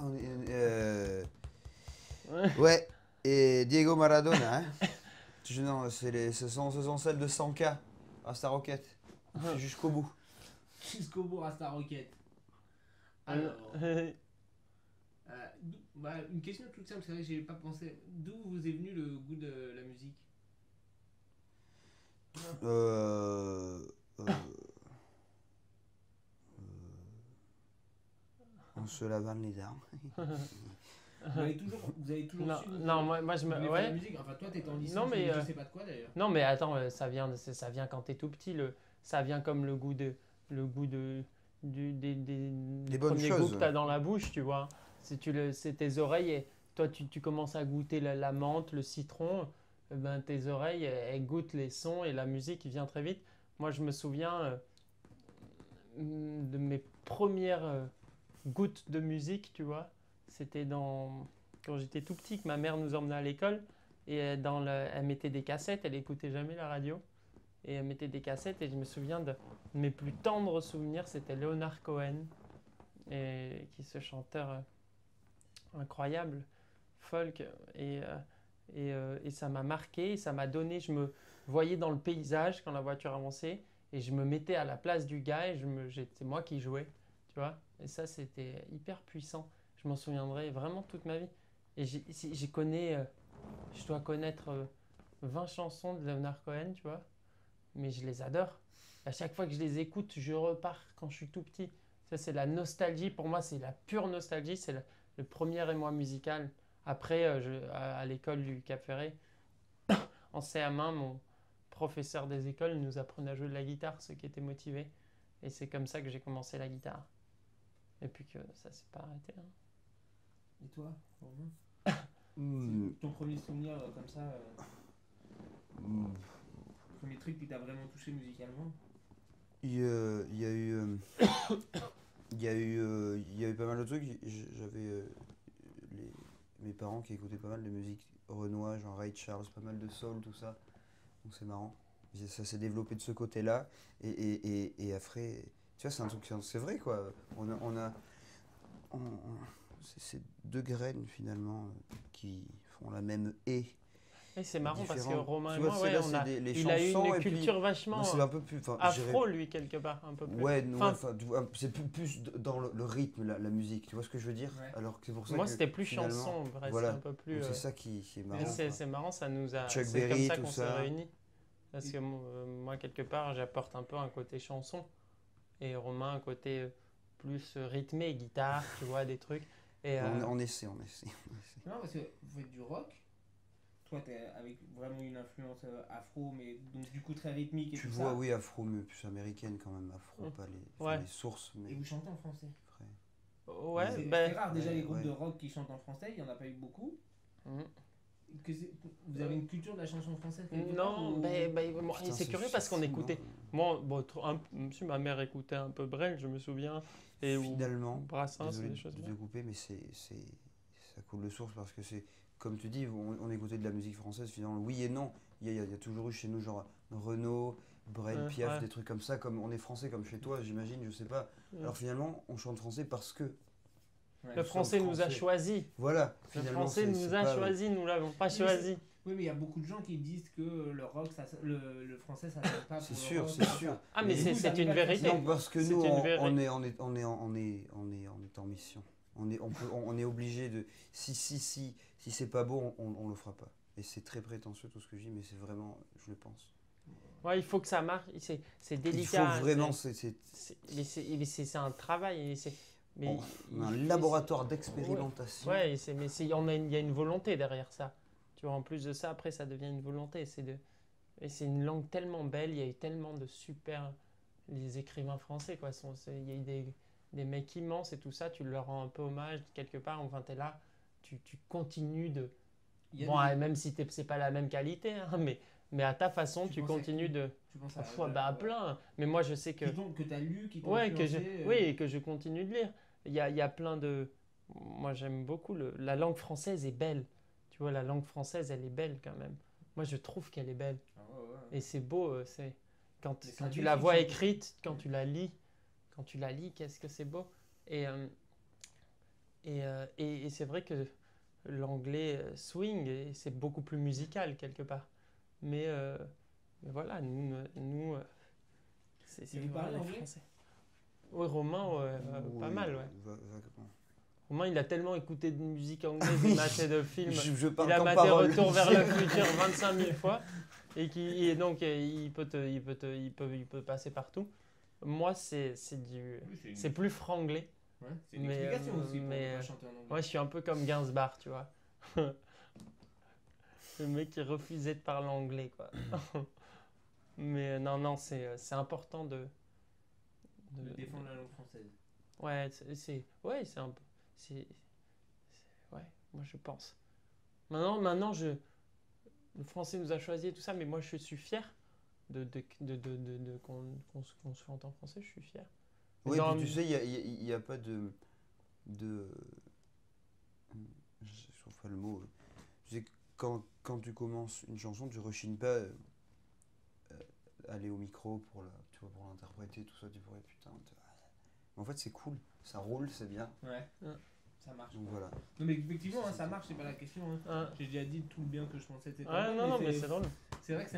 Ouais. ouais, et Diego Maradona, hein. Non, ce sont celles de 100K à Star Rocket. Jusqu'au bout. Jusqu'au bout Rasta Rocket. Alors, une question toute simple, c'est vrai que j'y ai pas pensé. D'où vous est venu le goût de la musique? En se lavant les dents. Vous avez toujours Non, su non, moi je vous me. voulez faire Ouais. la musique. Enfin, toi, t'étais en licence, Non, mais, je sais pas de quoi d'ailleurs. Non, mais attends, ça vient quand t'es tout petit. Ça vient comme le goût des bonnes premiers choses. goûts que t'as dans la bouche, tu vois. C'est tes oreilles et toi, tu commences à goûter la menthe, le citron. Ben, tes oreilles, elles goûtent les sons et la musique vient très vite. Moi, je me souviens de mes premières gouttes de musique, tu vois. C'était quand j'étais tout petit que ma mère nous emmenait à l'école. Et elle mettait des cassettes, elle écoutait jamais la radio. Et elle mettait des cassettes et je me souviens de mes plus tendres souvenirs, c'était Leonard Cohen, qui est ce chanteur incroyable, folk. Et ça m'a marqué, ça m'a donné, je me voyais dans le paysage quand la voiture avançait et je me mettais à la place du gars et c'est moi qui jouais, tu vois. Et ça, c'était hyper puissant. Je m'en souviendrai vraiment toute ma vie. Et j'ai connais... je dois connaître 20 chansons de Leonard Cohen, tu vois, mais je les adore. À chaque fois que je les écoute, je repars quand je suis tout petit. Ça, c'est la nostalgie. Pour moi, c'est la pure nostalgie. C'est le premier émoi musical. Après, à l'école du Cap Ferré, en CM1, mon professeur des écoles nous apprenait à jouer de la guitare, ceux qui étaient motivés. Et c'est comme ça que j'ai commencé la guitare. Et puis que ça s'est pas arrêté. Hein. Et toi, Romain? Ton premier souvenir comme ça, premier truc qui t'a vraiment touché musicalement? Il y a eu pas mal de trucs. J'avais mes parents qui écoutaient pas mal de musique Renoir, genre Ray Charles, pas mal de soul, tout ça. Donc c'est marrant. Ça s'est développé de ce côté-là. Et après, tu vois, c'est un truc, c'est vrai quoi. C'est deux graines finalement qui font la même haie. Et c'est marrant parce que Romain et tu vois, moi, là, il a eu une culture vachement c'est un peu plus, afro, lui, quelque part. Un peu plus. Ouais, c'est plus dans le rythme, la musique, tu vois ce que je veux dire? Ouais. Alors que c'est pour ça moi, que, c'était plus finalement, chanson, bref, voilà. c'est un peu plus. C'est ça qui est marrant. C'est marrant, ça nous a. Chuck C'est comme Berry, ça tout qu'on s'est ça. réunis. Parce que moi, quelque part, j'apporte un peu un côté chanson. Et Romain, un côté plus rythmé, guitare, tu vois, des trucs. Et, on essaie. Non, parce que vous faites du rock. Toi, t'es avec vraiment une influence afro, mais donc du coup très rythmique et tu tout vois, ça. oui, afro, mais plus américaine quand même, afro, pas les sources. Mais Et vous chantez en français. ouais, c'est rare déjà les groupes ouais. de rock qui chantent en français, il n'y en a pas eu beaucoup. Mhm. Vous avez une culture de la chanson française quelque Non, part, ou... Putain, c'est curieux parce qu'on fou, écoutait. non Moi, ma mère écoutait un peu Brel, je me souviens. Et Finalement, ou Brassens, désolé des choses de comme te couper, mais ça coule de source parce que c'est, comme tu dis, on écoutait de la musique française, finalement, oui et non. Il y a toujours eu chez nous genre Renaud, Brel, Piaf, ouais. des trucs comme ça, comme on est français comme chez toi, j'imagine, je sais pas. Alors finalement, on chante français parce que le français nous a choisis. voilà. Le français nous a choisis, nous l'avons pas choisi. Oui, mais il y a beaucoup de gens qui disent que le rock, le français, ça sonne pas pour C'est le sûr, rock. c'est sûr. Ah, mais Et c'est vous, c'est vous une arrivez à vérité. Non, parce que C'est nous, une on vérité. est en mission. On est obligé de. Si c'est pas beau, on le fera pas. Et c'est très prétentieux tout ce que je dis, mais c'est vraiment, je le pense. Ouais, il faut que ça marche. C'est Il délicat. faut vraiment. Mais c'est un travail. Mais On a un il- laboratoire d'expérimentation. Ouais, il y a une volonté derrière ça. Tu vois, en plus de ça, après, ça devient une volonté. Et c'est une langue tellement belle. Il y a eu tellement de super. Les écrivains français, quoi. Il y a eu des mecs immenses et tout ça. Tu leur rends un peu hommage quelque part. Enfin, t'es là. Tu continues de. Il y a Bon, des- même si c'est pas la même qualité, hein, mais à ta façon, tu penses à continues qui de. Tu penses à Bah, plein. Mais moi, je sais que. que t'as lu, qui t'ont Ouais, influencé, oui, et que je continue de lire. Il y a plein de. Moi, j'aime beaucoup. La langue française est belle. Tu vois, la langue française, elle est belle quand même. Moi, je trouve qu'elle est belle. Ah ouais, ouais. Et c'est beau. Quand, Mais c'est quand un tu la défi, vois ça. écrite, quand tu la lis, qu'est-ce que c'est beau. Et c'est vrai que l'anglais swing, et c'est beaucoup plus musical quelque part. Mais voilà, nous c'est Et vous voilà, parlez les anglais Français. Oui, Romain, ouais, pas Oui, mal, ouais. vaguement. Romain, il a tellement écouté de musique anglaise et maté de films. Je parle Il a qu'en maté parole. Retour vers le futur 25 000 fois. Et donc, il peut passer partout. Moi, c'est Oui, c'est plus franglais. ouais, c'est une mais, explication aussi pour mais, ne pas chanter en anglais. Moi, je suis un peu comme Gainsbourg, tu vois. Le mec qui refusait de parler anglais, quoi. Mais non, c'est important De défendre la langue française. Ouais, c'est un peu. Ouais, moi je pense. Maintenant, le français nous a choisi et tout ça, mais moi je suis fier qu'on se chante en français, je suis fier. Oui, Dans- puis tu sais, il y a pas de. Je trouve pas le mot. Tu sais, quand tu commences une chanson, tu rechignes pas aller au micro pour l'interpréter, tout ça, tu pourrais, putain. Mais en fait, c'est cool, ça roule, c'est bien. Ouais. Ouais. Ça marche. Donc voilà. Non, mais effectivement, hein, ça marche, c'est pas la question. Hein. Hein. J'ai déjà dit tout le bien que je pensais de cette Ouais, album, non, mais c'est drôle. c'est vrai que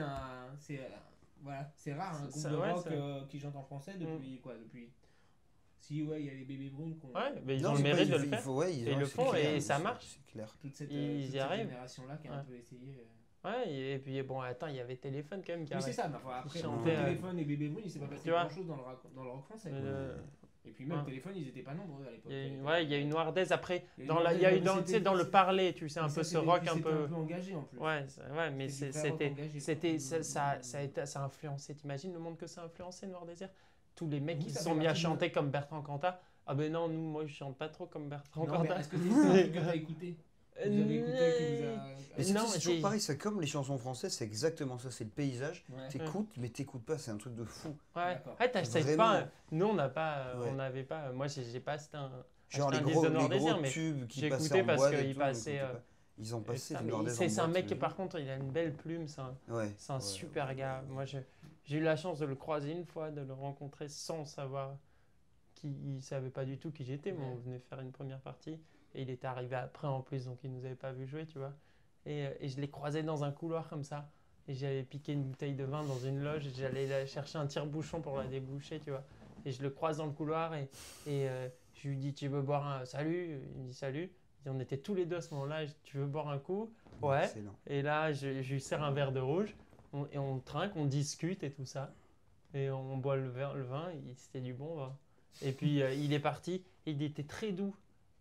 voilà, c'est rare un groupe Ça, de ouais, rock c'est- qui chante en français depuis quoi depuis. Si ouais, il y a les bébés brunes qui ont Ouais, mais ils Non, ont le c'est pas- mérite de il le faut- faire. il faut- ouais, Et ils le c'est font, clair, et ça c'est- marche. C'est clair. toute cette, Ils toute y cette arrivent. génération-là qui a un Ouais. peu essayé. Ouais, et puis bon, attends, il y avait Téléphone quand même qui Oui, c'est arrive. ça, mais enfin, après, chantaient, entre Téléphone et bébé brune, il s'est pas passé tu vois. grand chose dans le rock français. Mais quoi. le- Et puis même Ouais. Téléphone, ils étaient pas nombreux à l'époque. il y a une Wardez après. Il y a Dans une la, il y a eu Wardez, dans, mais tu sais, dans le c'était- parler, tu sais, un Mais peu ça, ce rock un c'était peu. un peu engagé en plus. Ouais, mais C'était du vrai rock engagé, c'était, quoi. ça a influencé. T'imagines le monde que ça a influencé, Noir Désir? Tous les mecs Vous, qui ça se fait sont mis à partie de- chanter comme Bertrand Cantat. Ah ben non, moi je chante pas trop comme Bertrand Non, mais Cantat. est-ce que c'est un truc que t'as écouté Vous avez écouté qui vous a. Mais c'est Non, c'est j'ai- toujours pareil, c'est comme les chansons françaises, c'est exactement ça, c'est le paysage. Ouais. T'écoutes, mais t'écoutes pas, c'est un truc de fou. Ouais, D'accord. t'achètes Vraiment. pas. Nous, on n'a pas. Ouais. On n'avait pas. Moi, j'ai pas acheté un. Genre acheté les un gros, disque de Noir les gros Désir, mais tubes qui j'ai passaient écouté en parce boîte qu'il et tout, passait, on écoutait pas. Ils ont passé ça, du mais Nordez c'est en un boîte, mec tu qui, l'as par vu contre, il a une belle plume. Ouais. C'est un ouais, super ouais, gars. ouais. Moi, j'ai eu la chance de le croiser une fois, de le rencontrer sans savoir il savait pas du tout qui j'étais. Moi, on venait faire une première partie et il était arrivé après en plus, donc il nous avait pas vu jouer, tu vois. Et je l'ai croisé dans un couloir comme ça. Et j'avais piqué une bouteille de vin dans une loge et j'allais chercher un tire-bouchon pour la déboucher, tu vois. Et je le croise dans le couloir et je lui dis, tu veux boire un salut? Il me dit salut. Et on était tous les deux à ce moment-là. Tu veux boire un coup? Ouais. Excellent. Et là, je lui sers un verre de rouge et on trinque, on discute et tout ça. Et on boit le vin, c'était du bon vin. Et puis il est parti, il était très doux.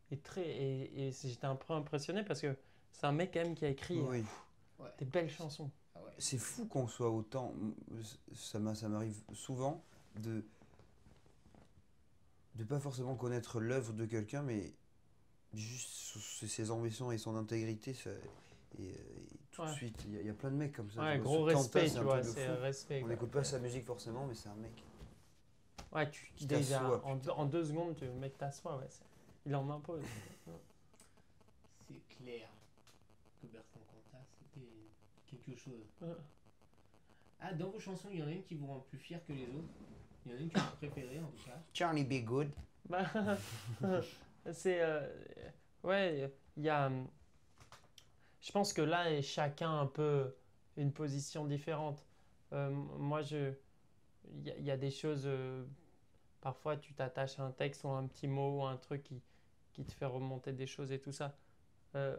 Et j'étais un peu impressionné parce que c'est un mec quand même qui a écrit Oui. des belles chansons. Ah ouais. C'est fou qu'on soit autant. Ça m'arrive souvent de pas forcément connaître l'œuvre de quelqu'un, mais juste ses ambitions et son intégrité. Et tout de Ouais. suite, il y a plein de mecs comme ça. Ouais, Tu vois, gros ce Kanta, respect, c'est tu un vois, truc de c'est fou. respect. On quoi. n'écoute pas sa musique forcément, mais c'est un mec. Ouais, qui déjà, t'assoit, en 2 secondes, le mec t'assoit, ouais. Il en impose. C'est clair que Bertrand Cantat, c'était quelque chose. Ouais. Ah, dans vos chansons, il y en a une qui vous rend plus fier que les autres. Il y en a une que vous préférez en tout cas. Charlie Be Good. Bah, c'est. Ouais, il y a. Je pense que là, est chacun un peu une position différente. Moi, il y a des choses, parfois tu t'attaches à un texte ou à un petit mot ou à un truc qui te fait remonter des choses et tout ça. Euh,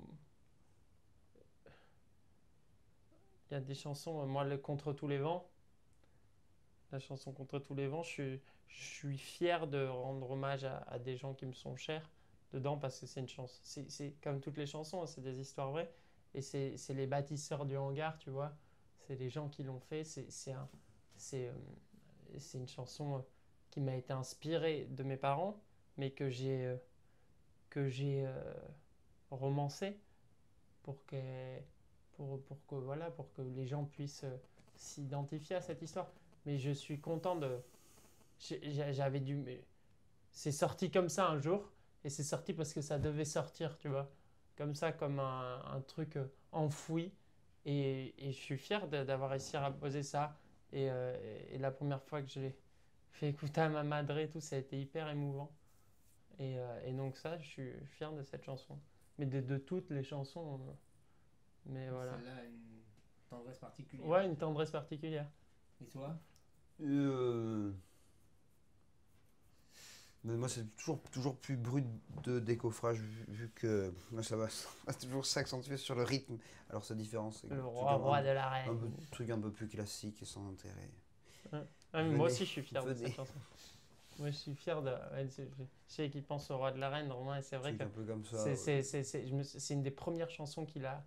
Il y a des chansons, moi, Contre tous les vents, la chanson Contre tous les vents, je suis fier de rendre hommage à des gens qui me sont chers dedans parce que c'est une chance. C'est comme toutes les chansons, hein, c'est des histoires vraies. Et c'est les bâtisseurs du hangar, tu vois. C'est les gens qui l'ont fait. C'est, euh, c'est une chanson qui m'a été inspirée de mes parents, mais que j'ai romancée pour que, pour que les gens puissent s'identifier à cette histoire. Mais je suis content de. J'avais dû. C'est sorti comme ça un jour, et c'est sorti parce que ça devait sortir, tu vois. Comme ça, comme un truc enfoui. Et je suis fier d'avoir réussi à poser ça. Et la première fois que je l'ai fait écouter à ma madre et tout, ça a été hyper émouvant. Et donc ça, je suis fier de cette chanson. Mais de toutes les chansons. Mais voilà. Celle-là a une tendresse particulière. Ouais, une tendresse particulière. Et toi? Mais moi, c'est toujours plus brut de décoffrage, vu que moi, ça va toujours s'accentuer sur le rythme. Alors, sa différence, c'est Le un truc roi de la reine. truc un peu plus classique et sans intérêt. Ah, mais moi Venez, aussi, je suis fier de venez. cette chanson. Moi, je suis fier de. Ouais, je sais qu'il pense au roi de la reine, Romain, et c'est vrai Truc que un peu comme ça. c'est une des premières chansons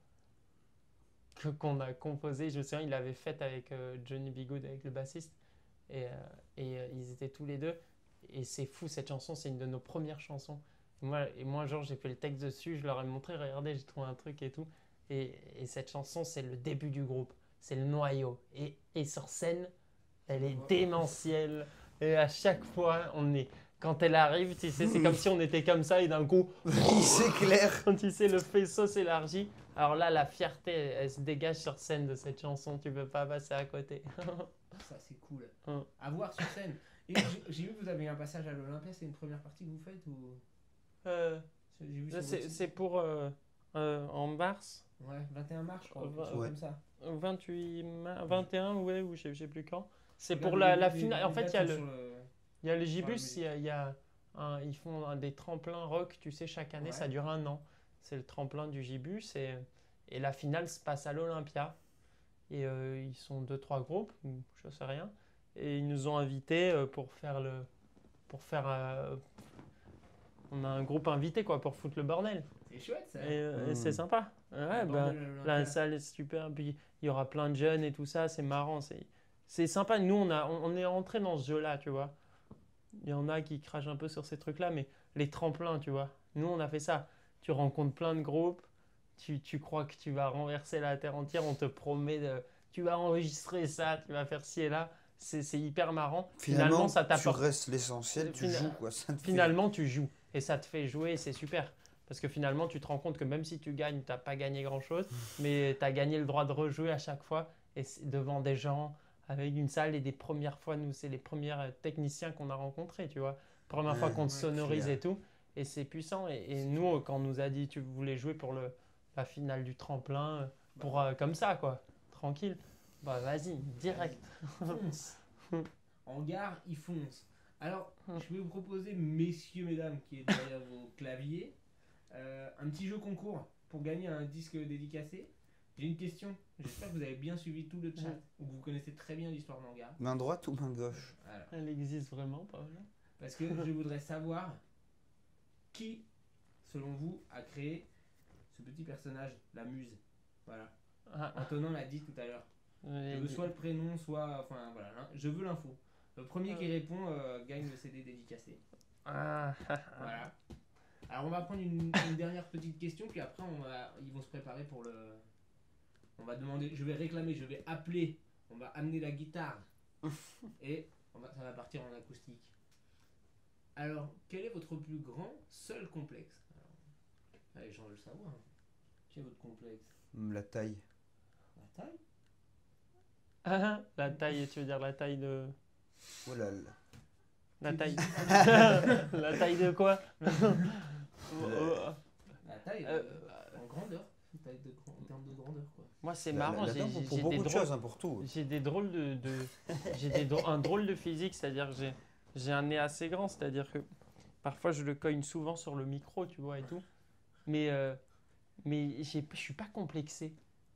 qu'on a composées. Je me souviens, il l'avait faite avec Johnny B. Good, avec le bassiste, et ils étaient tous les deux. Et c'est fou, cette chanson, c'est une de nos premières chansons. Et moi, genre, j'ai fait le texte dessus, je leur ai montré, regardez, j'ai trouvé un truc et tout. Et cette chanson, c'est le début du groupe, c'est le noyau. Et sur scène, elle est démentielle. Et à chaque fois, quand elle arrive, tu sais, c'est comme si on était comme ça et d'un coup, C'est clair. quand tu sais, le faisceau s'élargit. Alors là, la fierté, elle se dégage sur scène de cette chanson, tu peux pas passer à côté. Ça, c'est cool. Hum. À voir sur scène. Et j'ai vu que vous avez un passage à l'Olympia, c'est une première partie que vous faites ou... J'ai vu sur votre C'est site. pour en mars, Ouais, 21 mars, je crois, quelque chose Ouais. comme ça. 28 21, ouais, ou je sais plus quand. C'est Regarde pour la finale. En fait, il y a dates le, sont sur il y a le sur la Gibus, musique. ils font des tremplins rock, tu sais, chaque année, Ouais. ça dure un an. C'est le tremplin du Gibus et la finale se passe à l'Olympia. Et ils sont 2-3 groupes, ou je sais rien. Et ils nous ont invités on a un groupe invité quoi, pour foutre le bordel. C'est chouette ça. Et c'est sympa. Ouais, Le bordel à l'Olympia. la salle est super. Puis il y aura plein de jeunes et tout ça. C'est marrant. C'est sympa. Nous, on est rentré dans ce jeu-là, tu vois. Il y en a qui crachent un peu sur ces trucs-là, mais les tremplins, tu vois. Nous, on a fait ça. Tu rencontres plein de groupes. Tu crois que tu vas renverser la terre entière. On te promet tu vas enregistrer ça. Tu vas faire ci et là. C'est hyper marrant. Finalement, ça tu t'apporte. restes l'essentiel, tu Fina- joues quoi. Ça te fait- Finalement, tu joues et ça te fait jouer et c'est super. Parce que finalement, tu te rends compte que même si tu gagnes, tu n'as pas gagné grand-chose, mais tu as gagné le droit de rejouer à chaque fois et devant des gens, avec une salle. Et des premières fois, nous, c'est les premiers techniciens qu'on a rencontrés, tu vois. Première fois qu'on te ouais, sonorise clair. et tout. Et c'est puissant. Et nous, quand on nous a dit tu voulais jouer pour la finale du tremplin, comme ça, quoi, tranquille, bah vas-y, direct. Fonce. Hangar, il fonce. Alors, je vais vous proposer, messieurs, mesdames, qui est derrière vos claviers, un petit jeu concours pour gagner un disque dédicacé. J'ai une question. J'espère que vous avez bien suivi tout le chat ou que vous connaissez très bien l'histoire d'Hangar. Main droite ou main gauche? Alors, Elle existe vraiment, Paola? parce que je voudrais savoir qui, selon vous, a créé ce petit personnage, la muse. Voilà. Antonin l'a dit tout à l'heure. Je veux soit le prénom, soit. Enfin, voilà. Je veux l'info. Le premier qui répond gagne le CD dédicacé. Voilà. Alors, on va prendre une dernière petite question, puis après, ils vont se préparer pour le. On va demander. Je vais réclamer, je vais appeler. On va amener la guitare. Et ça va partir en acoustique. Alors, quel est votre plus grand seul complexe? Alors, les gens veulent savoir. Quel est votre complexe? La taille. La taille? La taille, tu veux dire la taille de. Oh là là. La taille. La taille de quoi? La taille en grandeur. en termes de grandeur, quoi. Moi, c'est marrant. La danse, pour j'ai beaucoup des de drôles, choses, hein, pour tout. j'ai des drôles un drôle de physique, c'est-à-dire que j'ai un nez assez grand, c'est-à-dire que parfois je le cogne souvent sur le micro, tu vois, et tout. Mais je suis pas complexé.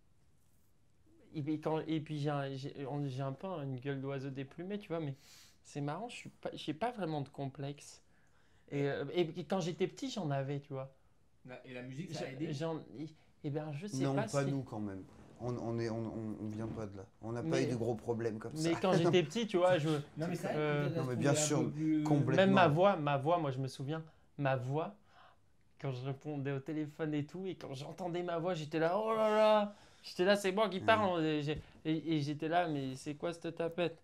Et puis j'ai un peu une gueule d'oiseau déplumé, tu vois, mais c'est marrant, j'ai pas vraiment de complexe. Et quand j'étais petit, j'en avais, tu vois. Et la musique, ça a aidé? Eh bien, je sais Non, pas pas si... nous quand même. On vient pas de là. On n'a pas Mais- eu de gros problèmes comme ça. Mais quand j'étais petit, tu vois, Non, mais ça aide Euh, peut-être à non, se mais bien trouver un sûr, peu plus- complètement. même ma voix, moi je me souviens, ma voix, quand je répondais au téléphone et tout, et quand j'entendais ma voix, j'étais là, oh là là, j'étais là, c'est moi qui parle, et j'étais là, mais c'est quoi cette tapette?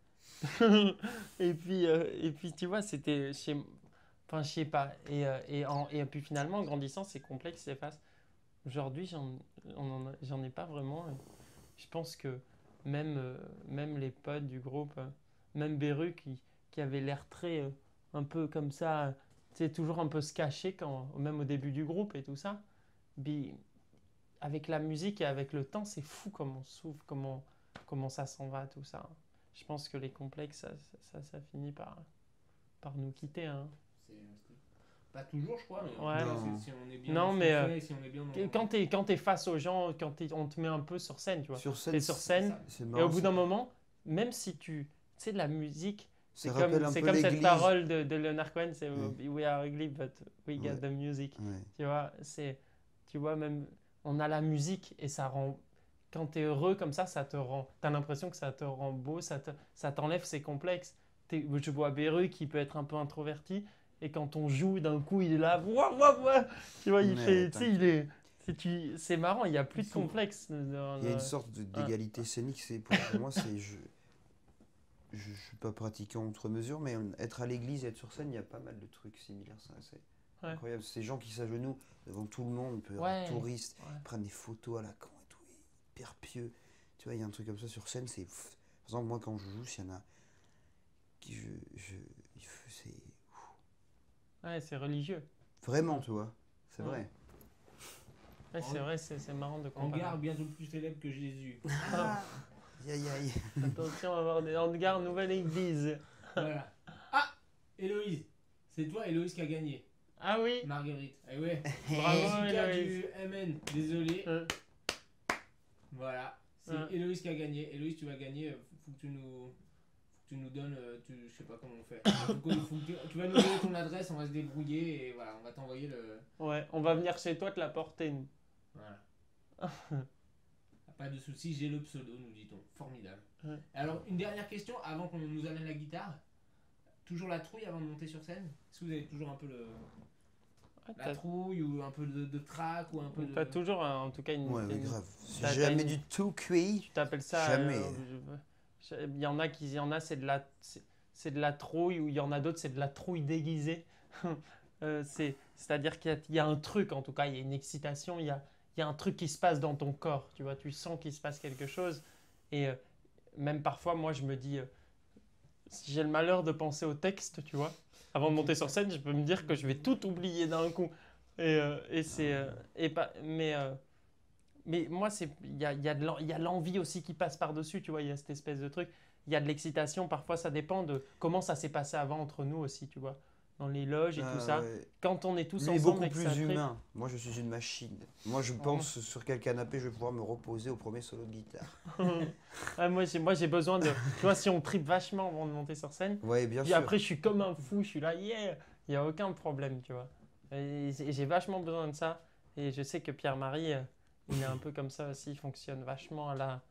Et puis tu vois, c'était chez... Enfin, je sais pas. Et puis finalement, en grandissant, ces complexes s'effacent. Aujourd'hui, j'en ai pas vraiment. Et je pense que même les potes du groupe, même Beru qui avait l'air très un peu comme ça, tu sais, toujours un peu se cacher même au début du groupe et tout ça. Puis, avec la musique et avec le temps, c'est fou comment on s'ouvre, comment ça s'en va, tout ça. Je pense que les complexes, ça finit par nous quitter. Hein. C'est pas toujours, je crois, mais Ouais. Non. si on est bien Non, dans ce mais, qu'on fait, si on est bien dans... Quand t'es face aux gens, on te met un peu sur scène, tu vois. Sur scène, T'es sur scène, c'est et marrant. au bout d'un moment, même si tu sais, de la musique, ça rappelle un c'est peu comme cette l'église. parole de Leonard Cohen, c'est Oui. We are ugly, but we get Ouais. the music. Ouais. Tu vois, même, on a la musique et ça rend, quand t'es heureux comme ça t'as l'impression que ça te rend beau, ça t'enlève ses complexes. Je vois Beru qui peut être un peu introverti, et quand on joue, d'un coup, il est là, ouah, ouah, ouah. Tu vois, il Mais fait, tu sais, il est, c'est marrant, il n'y a plus de complexe. Il y a une sorte d'égalité scénique. Pour moi, c'est je suis pas pratiquant outre mesure, mais être à l'église et être sur scène, il y a pas mal de trucs similaires. C'est Ouais. incroyable. Ces gens qui s'agenouillent devant tout le monde, Ouais. touristes, Ouais. prennent des photos à la con et tout, hyper pieux. Tu vois, il y a un truc comme ça sur scène. Par exemple, moi, quand je joue, s'il y en a qui c'est Ouais, c'est religieux. vraiment, tu vois, c'est Ouais. vrai. Ouais, c'est vrai, c'est marrant de En comparer. gare bientôt plus célèbre que Jésus. Aïe, aïe, aïe. Attention, on va avoir des hangars, nouvelle église. Voilà. Ah, Héloïse. C'est toi, Héloïse, qui a gagné. Ah oui, Marguerite. Eh ouais. bravo Jessica Héloïse. du MN. Désolé. Voilà. C'est Ouais. Héloïse qui a gagné. Héloïse, tu vas gagner. Faut que tu nous donnes. Je sais pas comment on fait. Tu vas nous donner ton adresse, on va se débrouiller et voilà, on va t'envoyer le. Ouais, on va venir chez toi te la porter, nous. Voilà. Pas de soucis, j'ai le pseudo, nous dit-on. Formidable. Ouais. Alors, une dernière question avant qu'on nous amène la guitare. Toujours la trouille avant de monter sur scène? Est-ce que vous avez toujours un peu la trouille ou un peu de trac ou un peu de. Pas toujours, hein, en tout cas, Ouais, mais grave. C'est t'as jamais une- du tout cuit. Tu t'appelles ça Jamais. Il y en a, c'est de la trouille, ou il y en a d'autres, c'est de la trouille déguisée. C'est-à-dire qu'il y a un truc, en tout cas, il y a une excitation, il y a un truc qui se passe dans ton corps, tu vois, tu sens qu'il se passe quelque chose. Et même parfois, moi, je me dis, si j'ai le malheur de penser au texte, tu vois, avant de monter sur scène, je peux me dire que je vais tout oublier d'un coup. Mais moi, il y a l'envie aussi qui passe par-dessus, tu vois, il y a cette espèce de truc. Il y a de l'excitation, parfois ça dépend de comment ça s'est passé avant entre nous aussi, tu vois, dans les loges et tout ça. Ouais. Quand on est tous Lui est ensemble beaucoup et que plus ça tripe. humain. Moi, je suis une machine. Moi, je pense sur quel canapé je vais pouvoir me reposer au premier solo de guitare. Ah, moi, j'ai besoin de. Tu vois, si on tripe vachement avant de monter sur scène, Ouais, bien puis sûr. après, je suis comme un fou, je suis là, yeah, il n'y a aucun problème, tu vois. Et j'ai vachement besoin de ça. Et je sais que Pierre-Marie, il est un peu comme ça aussi, il fonctionne vachement à la.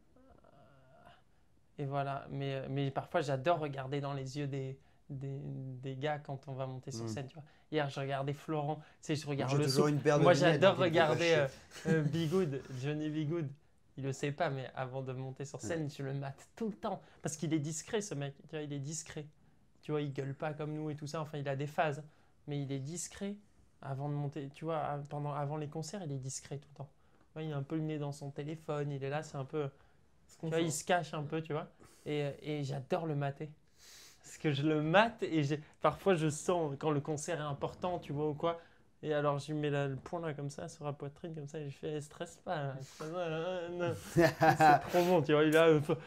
Et voilà. Mais parfois, j'adore regarder dans les yeux des gars quand on va monter sur scène, tu vois. Hier, je regardais Florent, tu sais, je regarde J'ai le toujours souffle. une paire de Moi, lunettes, j'adore donc il peut regarder cacher. Bigoud, Johnny Bigoud. Il le sait pas, mais avant de monter sur scène, je le mate tout le temps. Parce qu'il est discret, ce mec. Tu vois, il est discret. Tu vois, il gueule pas comme nous et tout ça. Enfin, il a des phases. Mais il est discret avant de monter. Tu vois, avant les concerts, il est discret tout le temps. Ouais, il a un peu le nez dans son téléphone. Il est là, c'est un peu. Tu vois, il se cache un peu, tu vois. Et j'adore le mater. Parce que je le mate et parfois je sens, quand le concert est important, tu vois, ou quoi, Et alors, je lui mets le poing là comme ça sur la poitrine, comme ça, et je fais stresse pas. Là. Non. C'est trop bon, tu vois. Il a.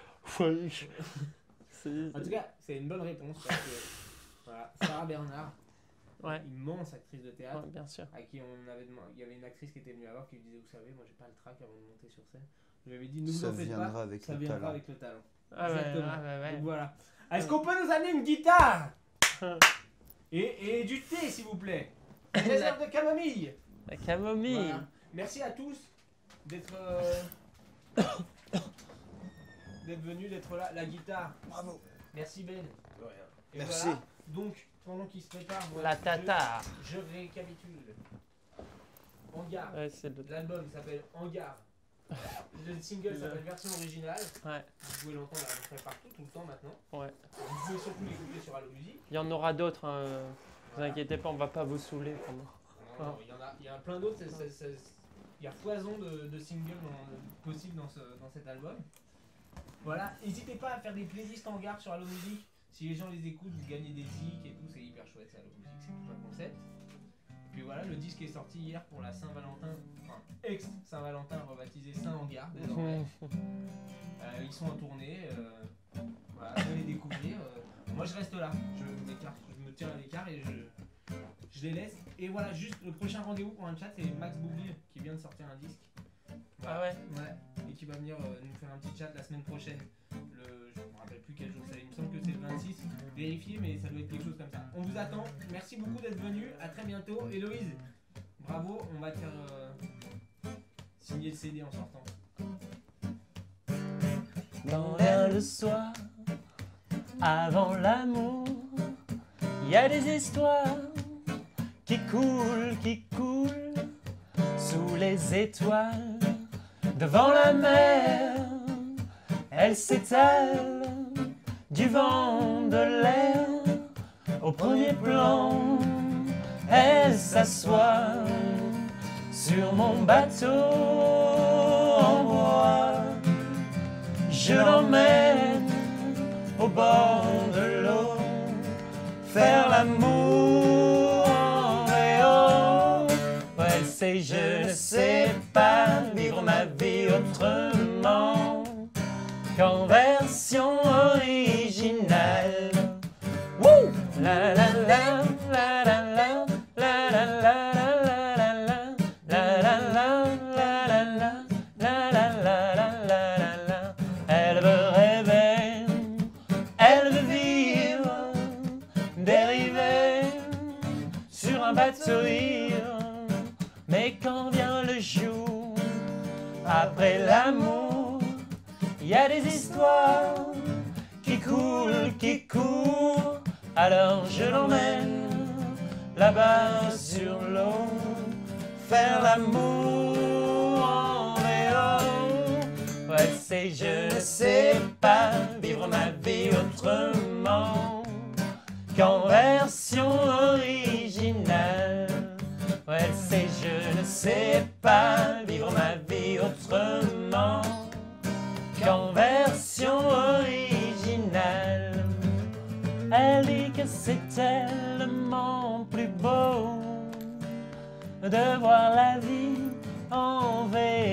En tout cas, c'est une bonne réponse parce que voilà, Sarah Bernard, Ouais. immense actrice de théâtre, Ouais, bien sûr. à qui on avait demandé, il y avait une actrice qui était venue alors qui lui disait, vous savez, moi j'ai pas le trac avant de monter sur scène. Je lui avais dit, ne vous Ça en faites viendra pas, avec ça le viendra talent. avec le talent. Ah ouais, Exactement. ouais. Donc voilà. Est-ce qu'on peut nous amener une guitare Ah. et du thé, s'il vous plaît? Une réserve de camomille. La camomille. Voilà. Merci à tous d'être d'être venus, d'être là. La guitare. Bravo. Merci Ben. Et Merci. voilà. Donc, pendant qu'il se prépare, moi, La tata. je récapitule. Hangar. Ouais, c'est le. L'album s'appelle Hangar. Le single s'appelle Version Originale. Ouais, Vous pouvez l'entendre à peu près partout, tout le temps maintenant. ouais. Vous pouvez surtout l'écouter sur Allo Music. Il y en aura d'autres, hein. Vous Voilà. inquiétez pas, on va pas vous saouler pendant. Non, non, il y en a plein d'autres. Il y a foison de singles possibles dans cet album. Voilà, n'hésitez pas à faire des playlists en garde sur Allo Music. Si les gens les écoutent, vous gagnez des zik et tout, c'est hyper chouette, c'est Allo Music, c'est tout un concept. Et puis voilà, le disque est sorti hier pour la Saint-Valentin, enfin ex-Saint-Valentin, rebaptisé Saint-Hangar désormais. Ils sont en tournée, voilà, allez les découvrir. Moi je reste là, je me tiens à l'écart et je les laisse. Et voilà, juste le prochain rendez-vous pour un chat, c'est Max Boublil qui vient de sortir un disque. Ah ouais. Ouais, et qui va venir nous faire un petit chat la semaine prochaine. Je me rappelle plus quel jour c'est, il me semble que c'est le 26. Vérifiez, mais ça doit être quelque chose comme ça. On vous attend, merci beaucoup d'être venus, à très bientôt. Héloïse, bravo, on va te faire signer le CD en sortant. Quand vient le soir, avant l'amour, il y a des histoires qui coulent sous les étoiles. Devant la mer, elle s'étale, du vent, de l'air, au premier plan, elle s'assoit sur mon bateau en bois. Je l'emmène au bord de l'eau, faire l'amour en vélo. Ouais, c'est je ne sais pas vivre ma vie autrement qu'en version originale. Wouh! La la la la la la la la la la la la la. Elle veut rêver, elle veut vivre, dériver sur un bateau ivre. Mais quand vient le jour, après l'amour, il y a des histoires qui courent. Alors je l'emmène là-bas sur l'eau, faire l'amour en vélo. Ouais, c'est je ne sais pas vivre ma vie autrement qu'en version originale. Ouais, c'est je ne sais pas vivre ma vie autrement qu'en version originale. Elle dit que c'est tellement plus beau de voir la vie en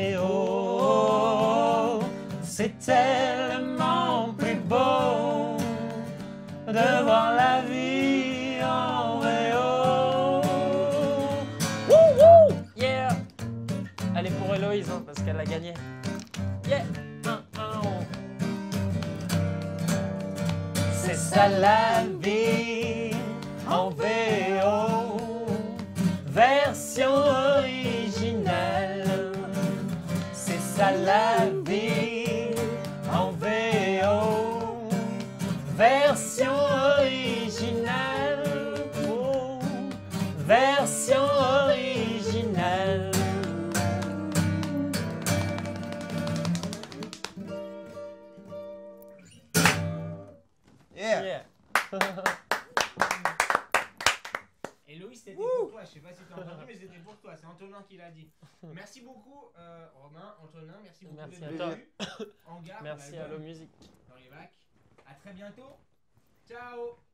VO. C'est tellement plus beau de voir la vie en VO. Wouh, wouh, yeah. Elle est pour Héloïse, hein, parce qu'elle a gagné. Yeah. C'est ça la vie en VO, version originale. C'est ça la vie en VO, version originale. Oh, version originale. Yeah. Héloïse, c'était pour toi, je sais pas si tu as entendu, mais c'était pour toi, c'est Antonin qui l'a dit. Merci beaucoup Romain, Antonin, merci beaucoup Merci d'être à toi. venu. En garde, Merci à Allo Music. Dans les bacs. À très bientôt. Ciao.